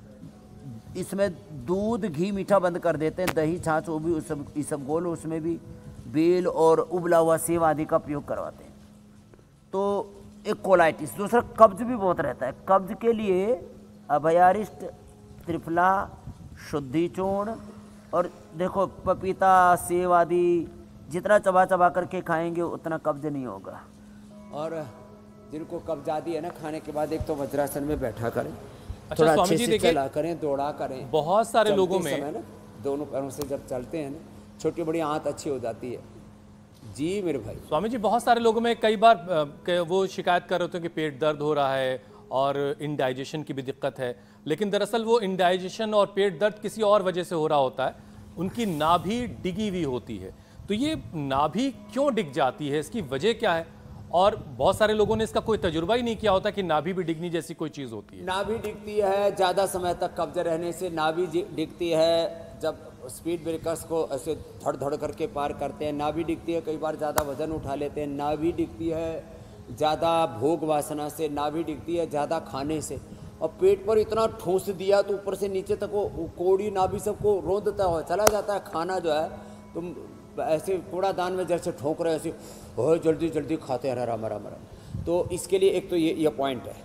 [SPEAKER 4] इसमें दूध, घी, मीठा बंद कर देते हैं। दही, छाछ, वो भी इसबगोल, उसमें भी बेल और उबला हुआ सेव आदि का प्रयोग करवाते हैं। तो एक कोलाइटिस। दूसरा कब्ज भी बहुत रहता है। कब्ज के लिए अभयारिष्ट, त्रिफला, शुद्धि चूर्ण, और देखो पपीता, सेव आदि जितना चबा चबा करके खाएंगे उतना कब्ज नहीं होगा। और जिनको कब्ज आदि है ना, खाने के बाद एक तो वज्रासन में बैठा करें,
[SPEAKER 1] अच्छा
[SPEAKER 4] थोड़ा
[SPEAKER 1] स्वामी
[SPEAKER 4] अच्छे
[SPEAKER 1] जी
[SPEAKER 4] से
[SPEAKER 1] देखिए,
[SPEAKER 4] चला करें, दौड़ा करें।
[SPEAKER 1] बहुत सारे लोगों में
[SPEAKER 4] ना दोनों पैरों से जब चलते हैं ना, छोटी बड़ी आंत अच्छी हो जाती है। जी मेरे भाई।
[SPEAKER 1] स्वामी जी बहुत सारे लोगों में कई बार वो शिकायत कर रहे होते हैं कि पेट दर्द हो रहा है और इंडाइजेशन की भी दिक्कत है, लेकिन दरअसल वो इंडाइजेशन और पेट दर्द किसी और वजह से हो रहा होता है। उनकी नाभि डिगी हुई होती है। तो ये नाभि क्यों डिग जाती है, इसकी वजह क्या है? और बहुत सारे लोगों ने इसका कोई तजुर्बा ही नहीं किया होता कि नाभि भी डिगनी जैसी कोई चीज़ होती है।
[SPEAKER 4] नाभि डिगती है ज़्यादा समय तक कब्ज रहने से, नाभि डिगती है जब स्पीड ब्रेकर्स को ऐसे धड़ धड़ करके पार करते हैं, नाभि डिगती है कई बार ज़्यादा वजन उठा लेते हैं, नाभि डिगती है ज़्यादा भोग वासना से, नाभि डिगती है ज़्यादा खाने से। और पेट पर इतना ठूस दिया तो ऊपर से नीचे तक वो कोड़ी नाभि सबको रोंदता हुआ चला जाता है। खाना जो है तुम ऐसे कूड़ादान में जैसे ठोक रहे ऐसे बहुत जल्दी जल्दी खाते हैं राम राम राम। तो इसके लिए एक तो ये पॉइंट है,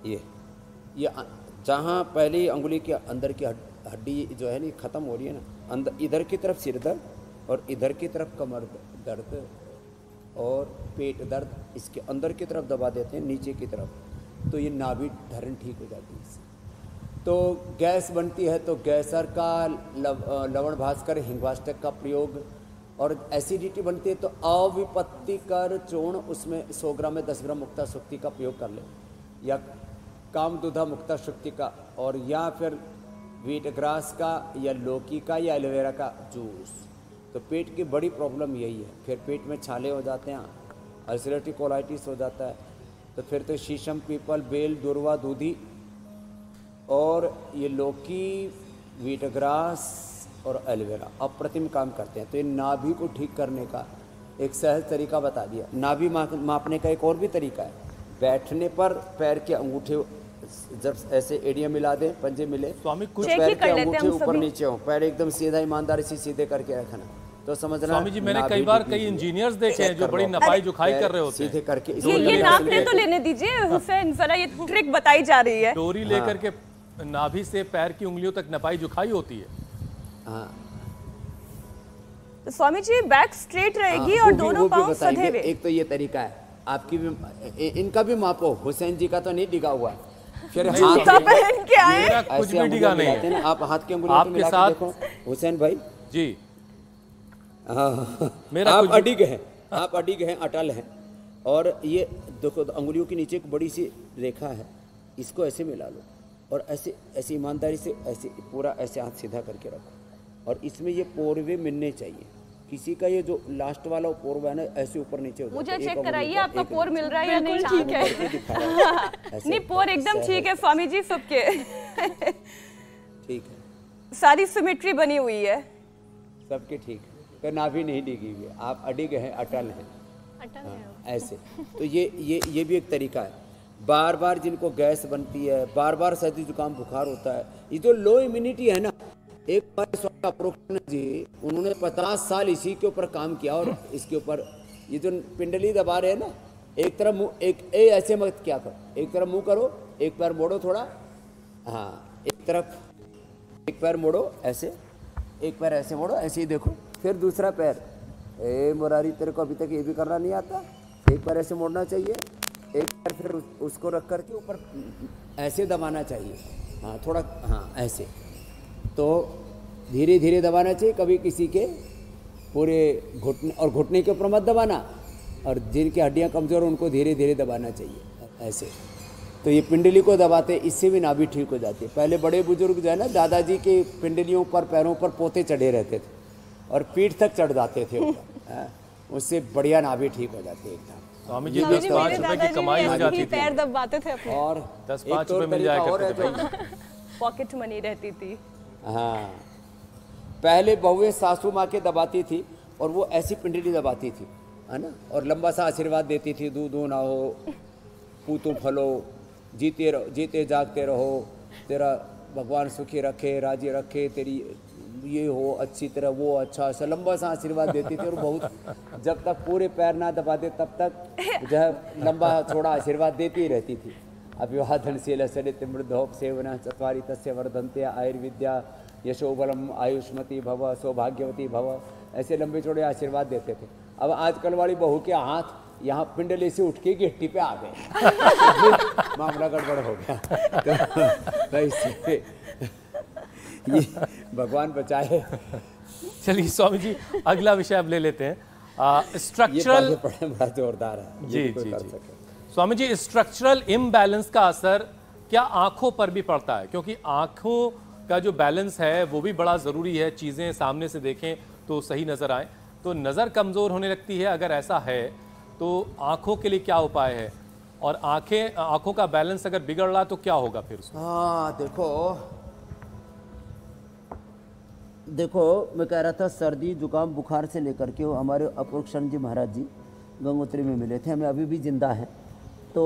[SPEAKER 4] ये जहाँ पहली अंगुली के अंदर की हड्डी जो है ना ख़त्म हो रही है ना, अंदर इधर की तरफ सिर दर्द और इधर की तरफ कमर दर्द और पेट दर्द, इसके अंदर की तरफ दबा देते हैं नीचे की तरफ, तो ये नाभि धरण ठीक हो जाती है इससे। तो गैस बनती है तो गैसर का लवण भास्कर हिंगवाष्टक का प्रयोग, और एसिडिटी बनती है तो अविपत्तिकर चूर्ण, उसमें 100 ग्राम में 10 ग्राम मुक्ता शक्ति का प्रयोग कर ले, या कामदुधा मुक्ता शक्ति का, और या फिर वीट ग्रास का या लौकी का या एलोवेरा का जूस। तो पेट की बड़ी प्रॉब्लम यही है। फिर पेट में छाले हो जाते हैं, अल्सरेटिव कोलाइटिस हो जाता है। तो फिर तो शीशम, पीपल, बेल, दुर्वा, दूधी और ये लौकी, वीट ग्रास और एलोवेरा अप्रतिम काम करते हैं। तो ये नाभि को ठीक करने का एक सहज तरीका बता दिया। नाभि मापने का एक और भी तरीका है, बैठने पर पैर के अंगूठे जब ऐसे एड़ियां मिला दें, पंजे मिले,
[SPEAKER 1] स्वामी कुछ
[SPEAKER 4] तो पैर के अंगूठे ऊपर नीचे हो, पैर एकदम सीधा ईमानदारी से सीधे करके रखना, तो समझना।
[SPEAKER 1] स्वामी जी मैंने कई बार कई इंजीनियर्स देखे हैं जो बड़ी नपाई जुखाई कर रहे होते हैं,
[SPEAKER 4] सीधे करके।
[SPEAKER 2] ये नापने तो लेने दीजिए हुसैन, जरा ये ट्रिक बताई जा रही है।
[SPEAKER 1] डोरी लेकर के नाभि से पैर की उंगलियों तक नपाई जुखाई होती है।
[SPEAKER 4] हाँ
[SPEAKER 2] तो स्वामी जी बैक स्ट्रेट रहेगी और दोनों पांव सधे हुए।
[SPEAKER 4] एक तो ये तरीका है, आपकी भी इनका भी मापो। हुसैन जी का तो नहीं डिगा हुआ, फिर
[SPEAKER 2] जूता पहन के आए,
[SPEAKER 1] कुछ भी डिगा नहीं है।
[SPEAKER 4] आप हाथ के अंगुलियों पे मिला के देखो हुसैन भाई
[SPEAKER 1] जी।
[SPEAKER 4] हाँ,
[SPEAKER 1] मेरा
[SPEAKER 4] आप अडिग हैं, आप अडिग हैं, अटल हैं। और ये देखो अंगुलियों के नीचे एक बड़ी सी रेखा है, इसको ऐसे मिला लो और ऐसे ऐसे ईमानदारी से ऐसे पूरा ऐसे हाथ सीधा करके रखो। और इसमें ये पोरवे मिलने चाहिए। किसी का ये जो लास्ट वाला पोरवा है ना ऐसे ऊपर नीचे हो
[SPEAKER 2] मुझे चेक कराइए आपका पोर मिल रहा है या नहीं। ठीक है, नहीं पोर एकदम ठीक है स्वामी जी सबके।
[SPEAKER 4] ठीक है,
[SPEAKER 2] सारी सिमेट्री बनी हुई है
[SPEAKER 4] सबके, ठीक है। नाभि नहीं डिगी हुई है, आप अडिग हैं, अटल हैं, ऐसे। तो ये भी एक तरीका है। बार बार जिनको गैस बनती है, बार बार सर्दी जुकाम बुखार होता है, ये जो लो इम्यूनिटी है ना, एक हमारे स्वामी अपरोक्षानंद जी, उन्होंने 50 साल इसी के ऊपर काम किया और इसके ऊपर ये जो पिंडली दबा रहे हैं ना, एक तरफ मुंह, ऐसे मत क्या करो, एक तरफ मुंह करो, एक पैर मोड़ो थोड़ा, हाँ एक तरफ एक पैर मोड़ो ऐसे, एक पैर ऐसे मोड़ो, ऐसे ही देखो, फिर दूसरा पैर, ए मुरारी तेरे को अभी तक ये भी करना नहीं आता, एक पैर ऐसे मोड़ना चाहिए, एक पैर फिर उसको रख करके ऊपर ऐसे दबाना चाहिए, हाँ थोड़ा, हाँ ऐसे, तो धीरे धीरे दबाना चाहिए, कभी किसी के पूरे घुटने, और घुटने के ऊपर मत दबाना, और जिनकी हड्डियां कमज़ोर उनको धीरे धीरे दबाना चाहिए ऐसे। तो ये पिंडली को दबाते, इससे भी नाभि ठीक हो जाती है। पहले बड़े बुजुर्ग जो है ना, दादाजी के पिंडलियों पर, पैरों पर पोते चढ़े रहते थे और पीठ तक चढ़ जाते थे ऊपर, उससे बढ़िया नाभि ठीक हो जाती है एकदम।
[SPEAKER 1] स्वामी जी 10-5 रुपए की कमाई हो जाती थी,
[SPEAKER 3] पैर दबाते थे अपने,
[SPEAKER 4] और
[SPEAKER 1] 10-5 रुपए मिल जाया करते थे,
[SPEAKER 2] पॉकेट मनी रहती थी।
[SPEAKER 4] हाँ, पहले बहुएं सासू माँ के दबाती थी और वो ऐसी पिंडली दबाती थी, है ना, और लंबा सा आशीर्वाद देती थी, दूध ना हो, पूतू फलो, जीते जागते रहो, तेरा भगवान सुखी रखे, राजी रखे, तेरी ये हो अच्छी तरह, वो अच्छा, ऐसा लंबा सा आशीर्वाद देती थी। और बहुत, जब तक पूरे पैर ना दबाते तब तक जो है लंबा थोड़ा आशीर्वाद देती ही रहती थी। अभिवादनशील सरित मृद्धोप सेवना चत्वारि तस्य वर्धन्ते आयुर्विद्या यशोबलम आयुष्मती भव सौभाग्यवती भव, ऐसे लंबे चौड़े आशीर्वाद देते थे। अब आजकल वाली बहू के हाथ यहाँ पिंडली से उठ के गिट्टी पे आ गए, मामला गड़बड़ हो गया। तो इससे ये भगवान बचाए।
[SPEAKER 1] चलिए स्वामी जी अगला विषय अब ले लेते हैं, स्ट्रक्चरल,
[SPEAKER 4] बड़ा जोरदार है
[SPEAKER 1] जी जी जी स्वामी जी, स्ट्रक्चरल इम्बैलेंस का असर क्या आंखों पर भी पड़ता है? क्योंकि आंखों का जो बैलेंस है वो भी बड़ा ज़रूरी है, चीज़ें सामने से देखें तो सही नज़र आए, तो नज़र कमज़ोर होने लगती है। अगर ऐसा है तो आंखों के लिए क्या उपाय है, और आंखों का बैलेंस अगर बिगड़ रहा तो क्या होगा फिर उसमें?
[SPEAKER 4] हाँ देखो मैं कह रहा था, सर्दी जुकाम बुखार से लेकर के वो हमारे अपरोक्षानंद जी महाराज जी गंगोत्री में मिले थे, हमें अभी भी जिंदा है। तो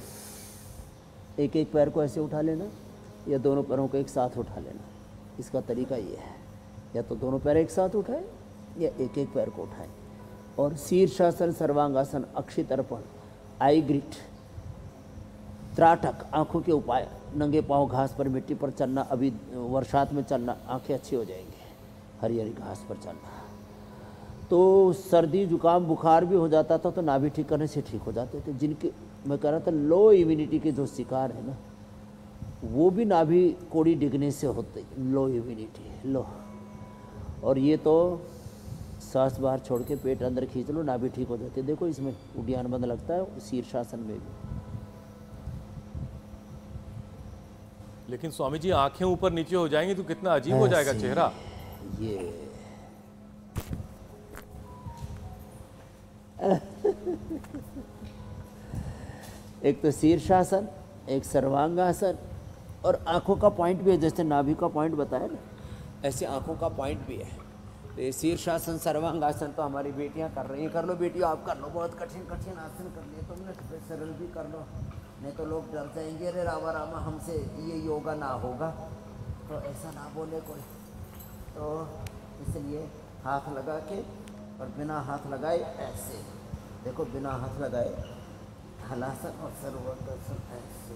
[SPEAKER 4] एक एक पैर को ऐसे उठा लेना या दोनों पैरों को एक साथ उठा लेना, इसका तरीका ये है, या तो दोनों पैर एक साथ उठाएं या एक एक पैर को उठाएं। और शीर्षासन, सर्वांगासन, अक्षितर्पण, आई ग्रिट, त्राटक, आंखों के उपाय, नंगे पांव घास पर मिट्टी पर चलना, अभी वर्षात में चलना आंखें अच्छी हो जाएंगी, हरी हरी घास पर चलना। तो सर्दी जुकाम बुखार भी हो जाता था तो नाभि ठीक करने से ठीक हो जाते थे। जिनके, मैं कह रहा था, लो इम्यूनिटी के जो शिकार है ना, वो भी नाभि कोड़ी डिगने से होते, लो इम्यूनिटी, लो। और ये तो सांस बाहर छोड़ के पेट अंदर खींच लो, नाभि ठीक हो जाती है। देखो इसमें उड्डयन बंद लगता है, शीर्षासन में भी।
[SPEAKER 1] लेकिन स्वामी जी आंखें ऊपर नीचे हो जाएंगी तो कितना अजीब हो जाएगा चेहरा।
[SPEAKER 4] ये एक तो शीर्षासन, एक सर्वांगासन, और आंखों का पॉइंट भी है, जैसे नाभि का पॉइंट बताया ना, ऐसे आंखों का पॉइंट भी है। तो ये शीर्षासन, सर्वांगासन तो हमारी बेटियां कर रही हैं, कर लो बेटियों, आप कर लो, बहुत कठिन कठिन आसन कर लिए तुमने, तो सरल भी कर लो, नहीं तो लोग डर जाएंगे, अरे रामा रामा हमसे ये योगा ना होगा, तो ऐसा ना बोले कोई। तो इसलिए हाथ लगा के और बिना हाथ लगाए ऐसे, देखो बिना हाथ लगाए हलासन और सर्वांगासन ऐसे,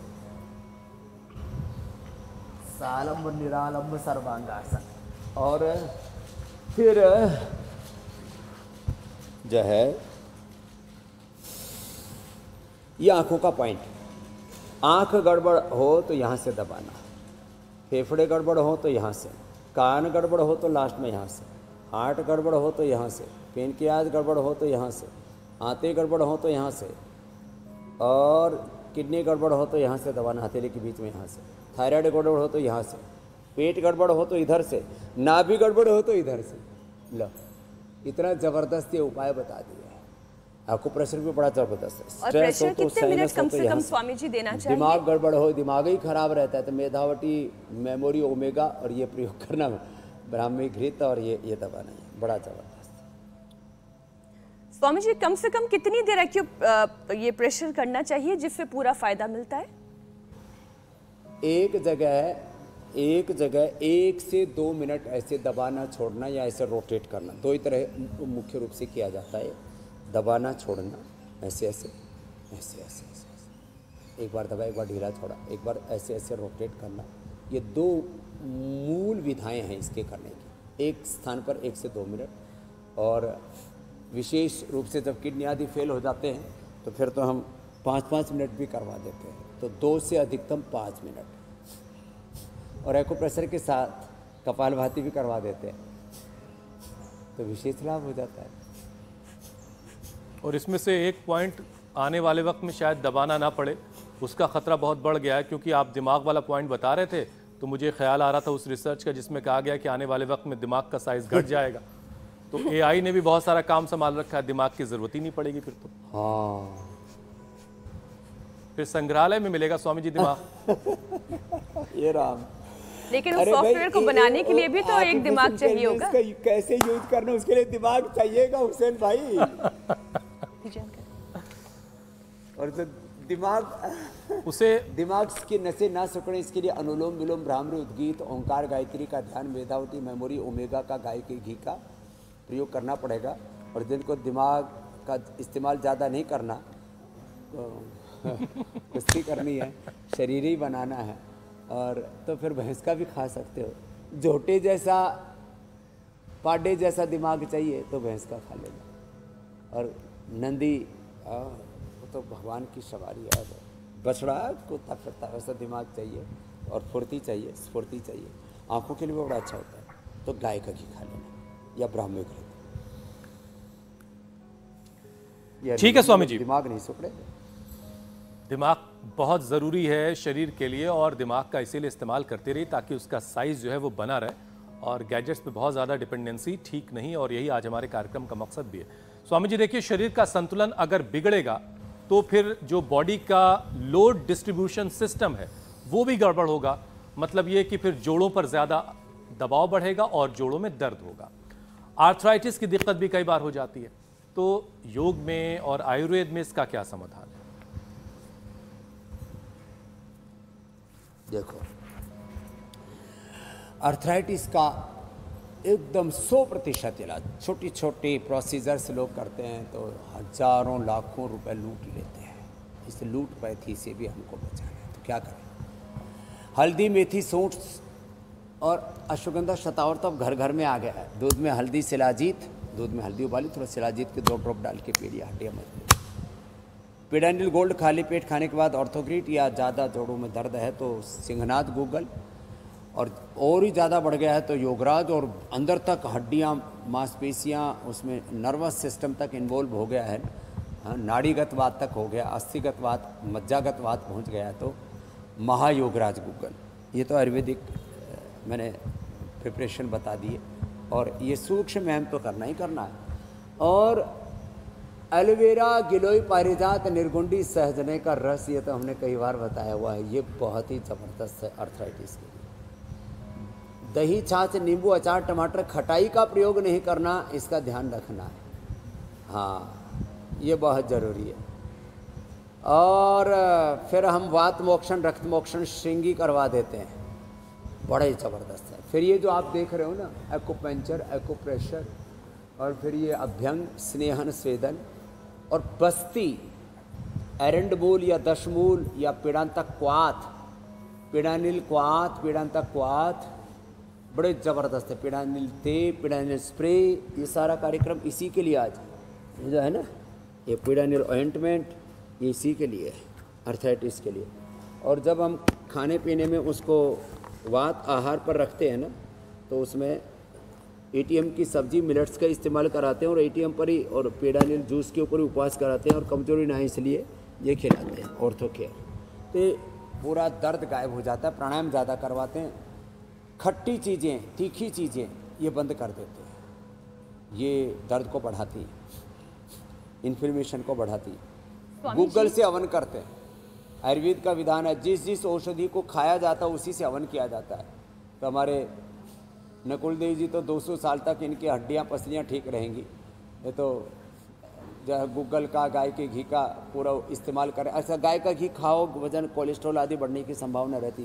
[SPEAKER 4] सालंब निरालंब सर्वांगासन। और फिर जो है ये आंखों का पॉइंट, आंख गड़बड़ हो तो यहाँ से दबाना, फेफड़े गड़बड़ हो तो यहाँ से, कान गड़बड़ हो तो लास्ट में यहाँ से, हार्ट गड़बड़ हो तो यहाँ से, पेनक्रियाज गड़बड़ हो तो यहाँ से, आंतें गड़बड़ हो तो यहाँ से, और किडनी गड़बड़ हो तो यहाँ से दबाना, हथेली के बीच में यहाँ से, थायराइड गड़बड़ हो तो यहाँ से, पेट गड़बड़ हो तो इधर से, नाभि गड़बड़ हो तो इधर से। लो, इतना ज़बरदस्त ये उपाय बता दिया है। आपको प्रेशर भी बड़ा जबरदस्त है,
[SPEAKER 2] और प्रेशर कितने मिनट कम से कम स्वामी जी देना चाहिए?
[SPEAKER 4] दिमाग गड़बड़ हो, दिमाग ही खराब रहता है तो मेधावटी, मेमोरी, ओमेगा और ये प्रयोग करना, ब्राह्मी घृत और ये दबाना है, बड़ा जबरदस्त।
[SPEAKER 2] स्वामी जी कम से कम कितनी देर ये प्रेशर करना चाहिए जिससे पूरा फायदा मिलता है?
[SPEAKER 4] एक जगह एक जगह 1 से 2 मिनट ऐसे दबाना छोड़ना या ऐसे रोटेट करना, दो ही तरह मुख्य रूप से किया जाता है। दबाना छोड़ना, ऐसे ऐसे ऐसे ऐसे ऐसे, एक बार दबा एक बार ढीला छोड़ा, एक बार ऐसे ऐसे रोटेट करना। ये दो मूल विधाएं हैं इसके करने की, एक स्थान पर 1 से 2 मिनट। और विशेष रूप से जब किडनी आदि फेल हो जाते हैं तो फिर तो हम 5-5 मिनट भी करवा देते हैं, तो 2 से अधिकतम 5 मिनट। और एक्यूप्रेशर के साथ कपालभाति भी करवा देते हैं, तो विशेष लाभ हो जाता है।
[SPEAKER 1] और इसमें से एक पॉइंट आने वाले वक्त में शायद दबाना ना पड़े, उसका खतरा बहुत बढ़ गया है, क्योंकि आप दिमाग वाला पॉइंट बता रहे थे तो मुझे ख्याल आ रहा था उस रिसर्च का जिसमें कहा गया कि आने वाले वक्त में दिमाग का साइज घट जाएगा। तो एआई ने भी बहुत सारा काम संभाल रखा है, दिमाग की जरूरत ही नहीं पड़ेगी फिर तो।
[SPEAKER 4] हाँ,
[SPEAKER 1] फिर संग्रहालय में मिलेगा स्वामी जी दिमाग।
[SPEAKER 4] ये राम।
[SPEAKER 2] लेकिन उस सॉफ्टवेयर को बनाने के लिए भी तो एक दिमाग चाहिए होगा।
[SPEAKER 4] कैसे यूज करना, उसके लिए दिमाग चाहिएगा हुसैन भाई। और तो दिमाग की नसें ना सिकुड़े, इसके लिए अनुलोम विलोम, भ्रामरी, उद्गीत, ओंकार, गायत्री का ध्यान, मेधावती, मेमोरी, ओमेगा का, गाय के घी का प्रयोग करना पड़ेगा। और जिनको दिमाग का इस्तेमाल ज़्यादा नहीं करना, तो कुश्ती करनी है, शरीर ही बनाना है, और तो फिर भैंस का भी खा सकते हो। झोटे जैसा, पाडे जैसा दिमाग चाहिए तो भैंस का खा लेना। और नंदी तो भगवान की सवारी है, बछड़ा कुत्ता फिरता वैसा दिमाग चाहिए, और फुर्ती चाहिए, स्फूर्ति चाहिए। आंखों के लिए भी बड़ा अच्छा होता है, तो गाय का घी खा लेना या ब्राह्मण घी।
[SPEAKER 1] ठीक है स्वामी जी,
[SPEAKER 4] दिमाग नहीं सुकड़े।
[SPEAKER 1] दिमाग बहुत ज़रूरी है शरीर के लिए, और दिमाग का इसीलिए इस्तेमाल करते रहिए ताकि उसका साइज जो है वो बना रहे, और गैजेट्स पे बहुत ज़्यादा डिपेंडेंसी ठीक नहीं, और यही आज हमारे कार्यक्रम का मकसद भी है। स्वामी जी देखिए, शरीर का संतुलन अगर बिगड़ेगा तो फिर जो बॉडी का लोड डिस्ट्रीब्यूशन सिस्टम है वो भी गड़बड़ होगा। मतलब ये कि फिर जोड़ों पर ज़्यादा दबाव बढ़ेगा और जोड़ों में दर्द होगा। आर्थराइटिस की दिक्कत भी कई बार हो जाती है। तो योग में और आयुर्वेद में इसका क्या समाधान है?
[SPEAKER 4] देखो, आर्थराइटिस का एकदम 100% इलाज छोटी छोटी प्रोसीजर्स लोग करते हैं तो हजारों लाखों रुपए लूट लेते हैं। इस लूट पैथी से भी हमको बचाना है, तो क्या करें? हल्दी, मेथी, सौंठ और अश्वगंधा, शतावर तो अब घर घर में आ गया है। दूध में हल्दी, शिलाजीत, दूध में हल्दी उबाली, थोड़ा शिलाजीत के 2 ड्रॉप डाल के पी लिया, हड्डियाँ मजबूत। पिडानिल गोल्ड खाली पेट खाने के बाद, ऑर्थोग्रिट या ज़्यादा जोड़ों में दर्द है तो सिंहनाथ गूगल, और ही ज़्यादा बढ़ गया है तो योगराज, और अंदर तक हड्डियाँ, मांसपेशियाँ, उसमें नर्वस सिस्टम तक इन्वॉल्व हो गया है, नाड़ीगत वात तक हो गया, अस्थिगत वात, मज्जागत वात पहुँच गया है तो महायोगराज गूगल। ये तो आयुर्वेदिक मैंने प्रिपरेशन बता दी है, और ये सूक्ष्म व्यायाम तो करना ही करना है। और एलोवेरा, गिलोय, पारिजात, निर्गुंडी, सहजने का रस, ये तो हमने कई बार बताया हुआ है, ये बहुत ही ज़बरदस्त है आर्थराइटिस के लिए। दही, छाछ, नींबू, अचार, टमाटर, खटाई का प्रयोग नहीं करना, इसका ध्यान रखना है। हाँ, ये बहुत ज़रूरी है। और फिर हम वात मोक्षण, रक्त मोक्षण, श्रृंगी करवा देते हैं, बड़े ज़बरदस्त है। फिर ये जो आप देख रहे हो ना, एक्यूपंक्चर, एक्यूप्रेशर, और फिर ये अभ्यंग, स्नेहन, स्वेदन, और बस्ती, एरंडमूल या दशमूल या पीड़ांतक क्वाथ, पीड़ानिल क्वाथ, पीड़ांतक क्वाथ, बड़े ज़बरदस्त है। पीड़ानिल तेल, पीड़ानिल स्प्रे, ये सारा कार्यक्रम इसी के लिए आज जो है ना, ये पीड़ानिल ऑइंटमेंट, ये इसी के लिए है, आर्थराइटिस के लिए। और जब हम खाने पीने में उसको वात आहार पर रखते हैं ना, तो उसमें एटीएम की सब्जी, मिलेट्स का इस्तेमाल कराते हैं, और एटीएम पर ही, और पीड़ानिल जूस के ऊपर ही उपवास कराते हैं, और कमजोरी ना इसलिए ये खिलाते हैं ऑर्थो केयर, तो पूरा दर्द गायब हो जाता है। प्राणायाम ज़्यादा करवाते हैं। खट्टी चीज़ें, तीखी चीज़ें ये बंद कर देते हैं, ये दर्द को बढ़ाती है, इन्फ्लेमेशन को बढ़ाती है। गूगल से हवन करते हैं, आयुर्वेद का विधान है, जिस जिस औषधि को खाया जाता है उसी से हवन किया जाता है। तो हमारे नकुल देव जी तो 200 साल तक इनकी हड्डियाँ पसलियाँ ठीक रहेंगी। ये तो जो गूगल का, गाय के घी का पूरा इस्तेमाल करें। ऐसा गाय का घी खाओ, वजन, कोलेस्ट्रॉल आदि बढ़ने की संभावना रहती है।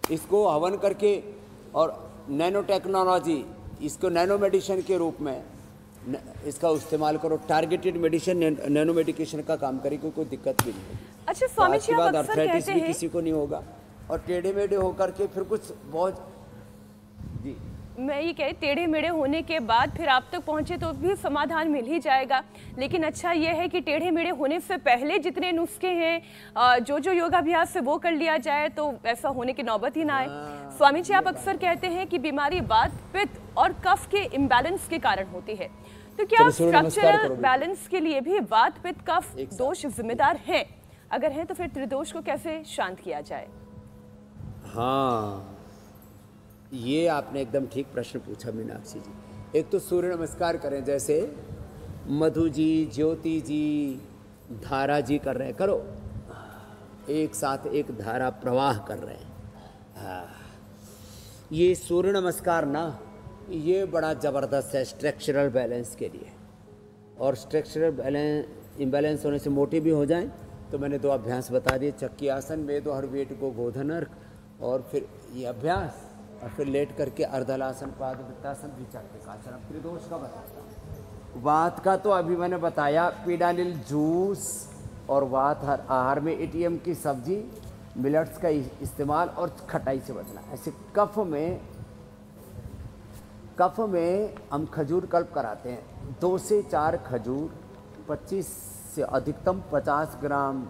[SPEAKER 4] इसको हवन करके और नैनो टेक्नोलॉजी, इसको नैनो मेडिसिन के रूप में इसका इस्तेमाल करो। टारगेटेड मेडिसिन नैनो मेडिकेशन का काम करेगी, कोई दिक्कत भी नहीं होगी।
[SPEAKER 2] अच्छा स्वामी जी, आप अक्सर
[SPEAKER 4] अर्थराइटिस
[SPEAKER 2] कहते
[SPEAKER 4] भी
[SPEAKER 2] हैं
[SPEAKER 4] किसी को नहीं होगा और टेढ़े मेढ़े होकर के फिर कुछ बहुत जी,
[SPEAKER 2] मैं ये कह टेढ़े मेढ़े होने के बाद फिर आप तक पहुंचे तो भी समाधान मिल ही जाएगा। लेकिन अच्छा ये है कि टेढ़े मेढ़े होने से पहले जितने नुस्खे हैं, जो योगाभ्यास है वो कर लिया जाए तो ऐसा होने की नौबत ही ना आए। स्वामी जी, आप अक्सर कहते हैं कि बीमारी वात, पित्त और कफ के इम्बैलेंस के कारण होती है, तो क्या स्ट्रक्चरल बैलेंस के लिए भी वात, पित्त, कफ दोष जिम्मेदार हैं? अगर हैं तो फिर त्रिदोष को कैसे शांत किया जाए?
[SPEAKER 4] हाँ, ये आपने एकदम ठीक प्रश्न पूछा मीनाक्षी जी। एक तो सूर्य नमस्कार करें, जैसे मधु जी, ज्योति जी, धारा जी कर रहे हैं, करो एक साथ एक धारा प्रवाह कर रहे हैं। हाँ, ये सूर्य नमस्कार ना, ये बड़ा ज़बरदस्त है स्ट्रक्चरल बैलेंस के लिए। और स्ट्रक्चरल बैलेंस इम्बैलेंस होने से मोटे भी हो जाएं तो मैंने 2 अभ्यास बता दिए। चक्की आसन में तो हर वेट को गोधन अर्घ, और फिर ये अभ्यास, और फिर लेट करके अर्धलासन, पादवृत्तासन, विचक्रिकासन। त्रिदोष का बताता हूँ। वात का तो अभी मैंने बताया, पीडानिल जूस और वात आहार में एटीएम की सब्जी, मिलेट्स का इस्तेमाल और खटाई से बचना। ऐसे कफ में हम खजूर कल्प कराते हैं। 2 से 4 खजूर, 25 से अधिकतम 50 ग्राम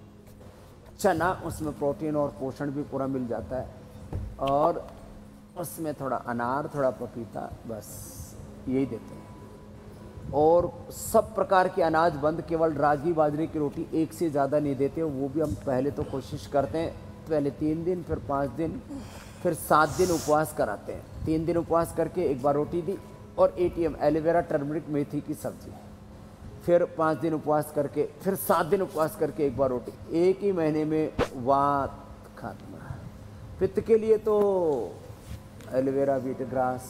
[SPEAKER 4] चना, उसमें प्रोटीन और पोषण भी पूरा मिल जाता है, और उसमें थोड़ा अनार, थोड़ा पपीता, बस यही देते हैं। और सब प्रकार के अनाज बंद, केवल रागी बाजरे की रोटी, एक से ज़्यादा नहीं देते। वो भी हम पहले तो कोशिश करते हैं, पहले 3 दिन, फिर 5 दिन, फिर 7 दिन उपवास कराते हैं। 3 दिन उपवास करके एक बार रोटी दी, और एटीएम एलोवेरा, टर्मरिक, मेथी की सब्जी। फिर 5 दिन उपवास करके, फिर 7 दिन उपवास करके एक बार रोटी। एक ही महीने में वात खात्मा। पित्त के लिए तो एलोवेरा, वीट ग्रास,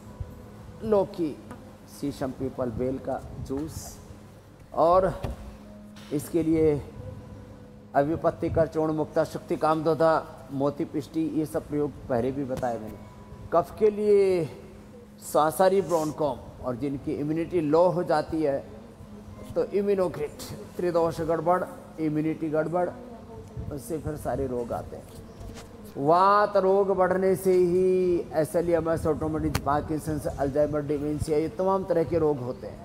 [SPEAKER 4] लौकी, शीशम, पीपल, बेल का जूस, और इसके लिए अविपत्ति कर, चूर्ण मुक्ता, शुक्ति, कामदोधा, मोती पिष्टी, ये सब प्रयोग पहले भी बताए मैंने। कफ के लिए सासारी ब्रोनकॉम, और जिनकी इम्यूनिटी लो हो जाती है तो इम्यूनोग्रिट। त्रिदोष गड़बड़, इम्यूनिटी गड़बड़, उससे फिर सारे रोग आते हैं। वात रोग बढ़ने से ही एसएलईएमएस, ऑटोमेटिक पार्किंसंस, अल्जाइमर, डिमेंशिया, ये तमाम तरह के रोग होते हैं।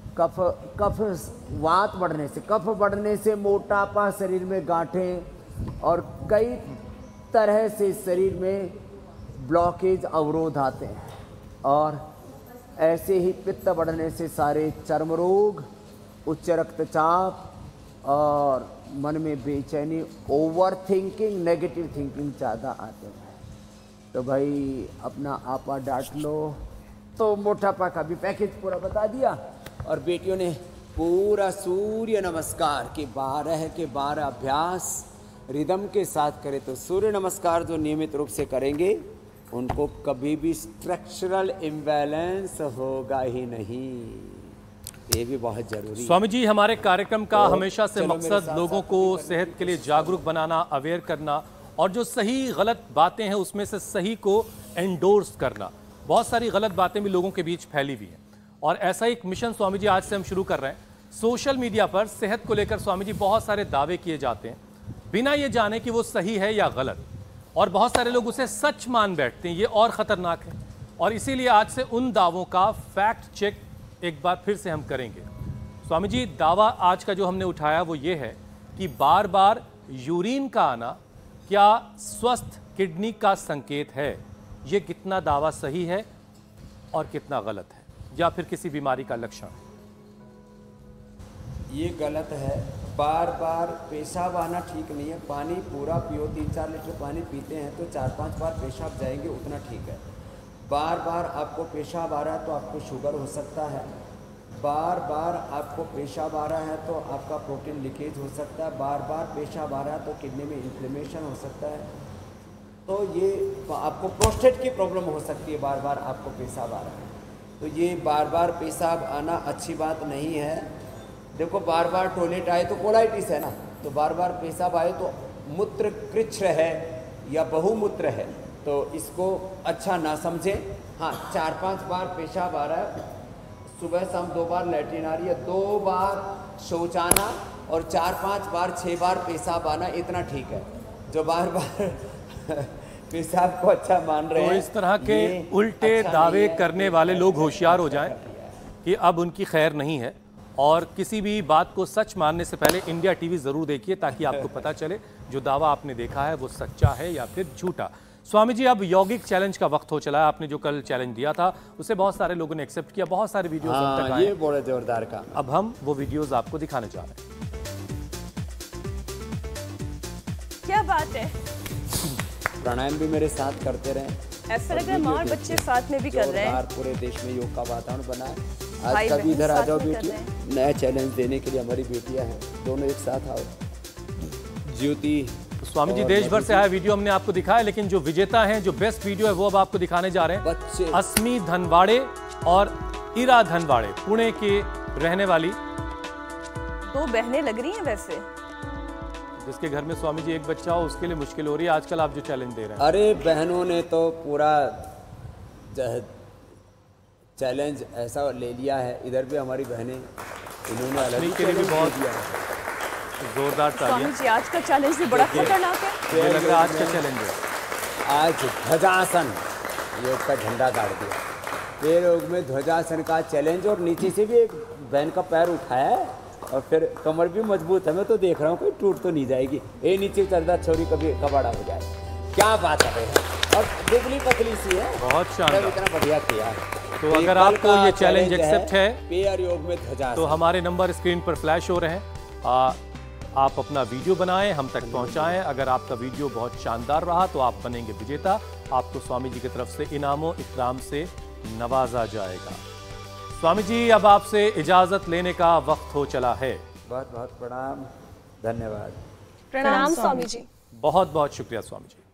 [SPEAKER 4] कफ वात बढ़ने से, कफ बढ़ने से मोटापा, शरीर में गांठें, और कई तरह से शरीर में ब्लॉकेज, अवरोध आते हैं। और ऐसे ही पित्त बढ़ने से सारे चर्म रोग, उच्च रक्तचाप, और मन में बेचैनी, ओवर थिंकिंग, नेगेटिव थिंकिंग ज़्यादा आते हैं। तो भाई अपना आपा डांट लो। तो मोटापा का भी पैकेज पूरा बता दिया। और बेटियों ने पूरा सूर्य नमस्कार के 12 अभ्यास रिदम के साथ करें, तो सूर्य नमस्कार जो नियमित रूप से करेंगे उनको कभी भी स्ट्रक्चरल इम्बैलेंस होगा ही नहीं। ये भी बहुत जरूरी है।
[SPEAKER 1] स्वामी जी, हमारे कार्यक्रम का हमेशा से मकसद लोगों को सेहत के लिए जागरूक बनाना, अवेयर करना, और जो सही गलत बातें हैं उसमें से सही को एंडोर्स करना। बहुत सारी गलत बातें भी लोगों के बीच फैली हुई हैं, और ऐसा एक मिशन स्वामी जी आज से हम शुरू कर रहे हैं। सोशल मीडिया पर सेहत को लेकर स्वामी जी बहुत सारे दावे किए जाते हैं बिना ये जाने कि वो सही है या गलत, और बहुत सारे लोग उसे सच मान बैठते हैं। ये और ख़तरनाक है, और इसीलिए आज से उन दावों का फैक्ट चेक एक बार फिर से हम करेंगे। स्वामी जी, दावा आज का जो हमने उठाया वो ये है कि बार बार यूरिन का आना क्या स्वस्थ किडनी का संकेत है? ये कितना दावा सही है और कितना गलत है, या फिर किसी बीमारी का लक्षण?
[SPEAKER 4] ये गलत है। बार बार पेशाब आना ठीक नहीं है। पानी पूरा पियो, 3-4 लीटर पानी पीते हैं तो 4-5 बार पेशाब जाएंगे, उतना ठीक है। बार बार आपको पेशाब आ रहा है तो आपको शुगर हो सकता है। बार बार आपको पेशाब आ रहा है तो आपका प्रोटीन लीकेज हो सकता है। बार बार पेशाब आ रहा है तो किडनी में इन्फ्लेमेशन हो सकता है। तो ये आपको प्रोस्टेट की प्रॉब्लम हो सकती है, बार बार आपको पेशाब आ रहा है। तो ये बार बार पेशाब आना अच्छी बात नहीं है। देखो, बार बार टॉयलेट आए तो कोलाइटिस है ना, तो बार बार पेशाब आए तो मूत्र कृच्छ है, या बहुमूत्र है तो इसको अच्छा ना समझें। हाँ, 4-5 बार पेशाब आ रहा है, सुबह शाम 2 बार लैट्रिन आ रही है, 2 बार शौच आना और 4-5 बार 6 बार पेशाब आना, इतना ठीक है। जो बार बार पेशाब को अच्छा मान रहे हैं,
[SPEAKER 1] तो इस तरह के उल्टे
[SPEAKER 4] अच्छा
[SPEAKER 1] दावे करने वाले लोग होशियार हो जाएं कि अब उनकी खैर नहीं है। और किसी भी बात को सच मानने से पहले इंडिया टीवी जरूर देखिए, ताकि आपको पता चले जो दावा आपने देखा है वो सच्चा है या फिर झूठा। स्वामी जी, अब यौगिक चैलेंज का वक्त हो चला है। आपने जो कल चैलेंज दिया था उसे बहुत सारे लोगों ने एक्सेप्ट किया, बहुत सारे वीडियोस अब तक आए।
[SPEAKER 4] ये बड़े जोरदार का।
[SPEAKER 1] अब हम वो वीडियोस आपको दिखाने जा रहे हैं।
[SPEAKER 2] क्या बात है,
[SPEAKER 4] प्राणायाम भी मेरे साथ करते रहे।
[SPEAKER 2] ऐसा लग रहा है माँ और बच्चे साथ में भी कर रहे हैं।
[SPEAKER 4] पूरे देश में योग का वातावरण बना है।
[SPEAKER 2] भाई
[SPEAKER 4] आज कभी
[SPEAKER 2] बहन
[SPEAKER 4] इधर आ
[SPEAKER 2] साथ
[SPEAKER 4] जाओ
[SPEAKER 2] में कर
[SPEAKER 4] बेटी,
[SPEAKER 2] रहे हैं।
[SPEAKER 4] नया चैलेंज देने के लिए हमारी बेटियां हैं, दोनों एक साथ आओ। ज्योति
[SPEAKER 1] स्वामी जी, देश भर से आया वीडियो हमने आपको दिखाया, लेकिन जो विजेता हैं, जो बेस्ट वीडियो है वो अब आपको दिखाने जा रहे हैं।
[SPEAKER 4] बच्चे
[SPEAKER 1] अस्मी धनवाड़े और इरा धनवाड़े, पुणे के रहने वाली,
[SPEAKER 2] 2 बहनें लग रही हैं वैसे।
[SPEAKER 1] जिसके घर में स्वामी जी एक बच्चा हो उसके लिए मुश्किल हो रही है आजकल आप जो चैलेंज दे रहे हैं।
[SPEAKER 4] अरे बहनों ने तो पूरा चैलेंज ऐसा ले लिया है। इधर भी हमारी बहनें, इन्होंने अलग ही
[SPEAKER 1] के लिए भी बहुत जोरदार
[SPEAKER 2] स्वामी
[SPEAKER 1] तालियां।
[SPEAKER 2] जी, आज का चैलेंज भी बड़ा खतरनाक है।
[SPEAKER 1] मुझे लग रहा है आज का चैलेंज है।
[SPEAKER 4] आज ध्वजासन योग का झंडा गाड़ दिया। पैर योग में ध्वजासन का चैलेंज, और नीचे से भी एक बहन का पैर उठाया है और फिर कमर भी मजबूत है। मैं तो देख रहा हूँ कोई टूट तो नहीं जाएगी। ये नीचे चलता छोरी कभी कबाड़ा हो जाए। क्या बात है, और दुबली पतली सी है।
[SPEAKER 1] बहुत शानदार।
[SPEAKER 4] इतना बढ़िया किया।
[SPEAKER 1] तो अगर आपको ये चैलेंज एक्सेप्ट है
[SPEAKER 4] पैर योग में ध्वजासन,
[SPEAKER 1] तो हमारे नंबर स्क्रीन पर फ्लैश हो रहे हैं। आप अपना वीडियो बनाएं, हम तक पहुंचाएं। अगर आपका वीडियो बहुत शानदार रहा तो आप बनेंगे विजेता। आपको स्वामी जी की तरफ से इनामों इकराम से नवाजा जाएगा। स्वामी जी, अब आपसे इजाजत लेने का वक्त हो चला है।
[SPEAKER 4] बहुत बहुत प्रणाम, धन्यवाद।
[SPEAKER 3] प्रणाम स्वामी जी।
[SPEAKER 1] बहुत बहुत शुक्रिया स्वामी जी।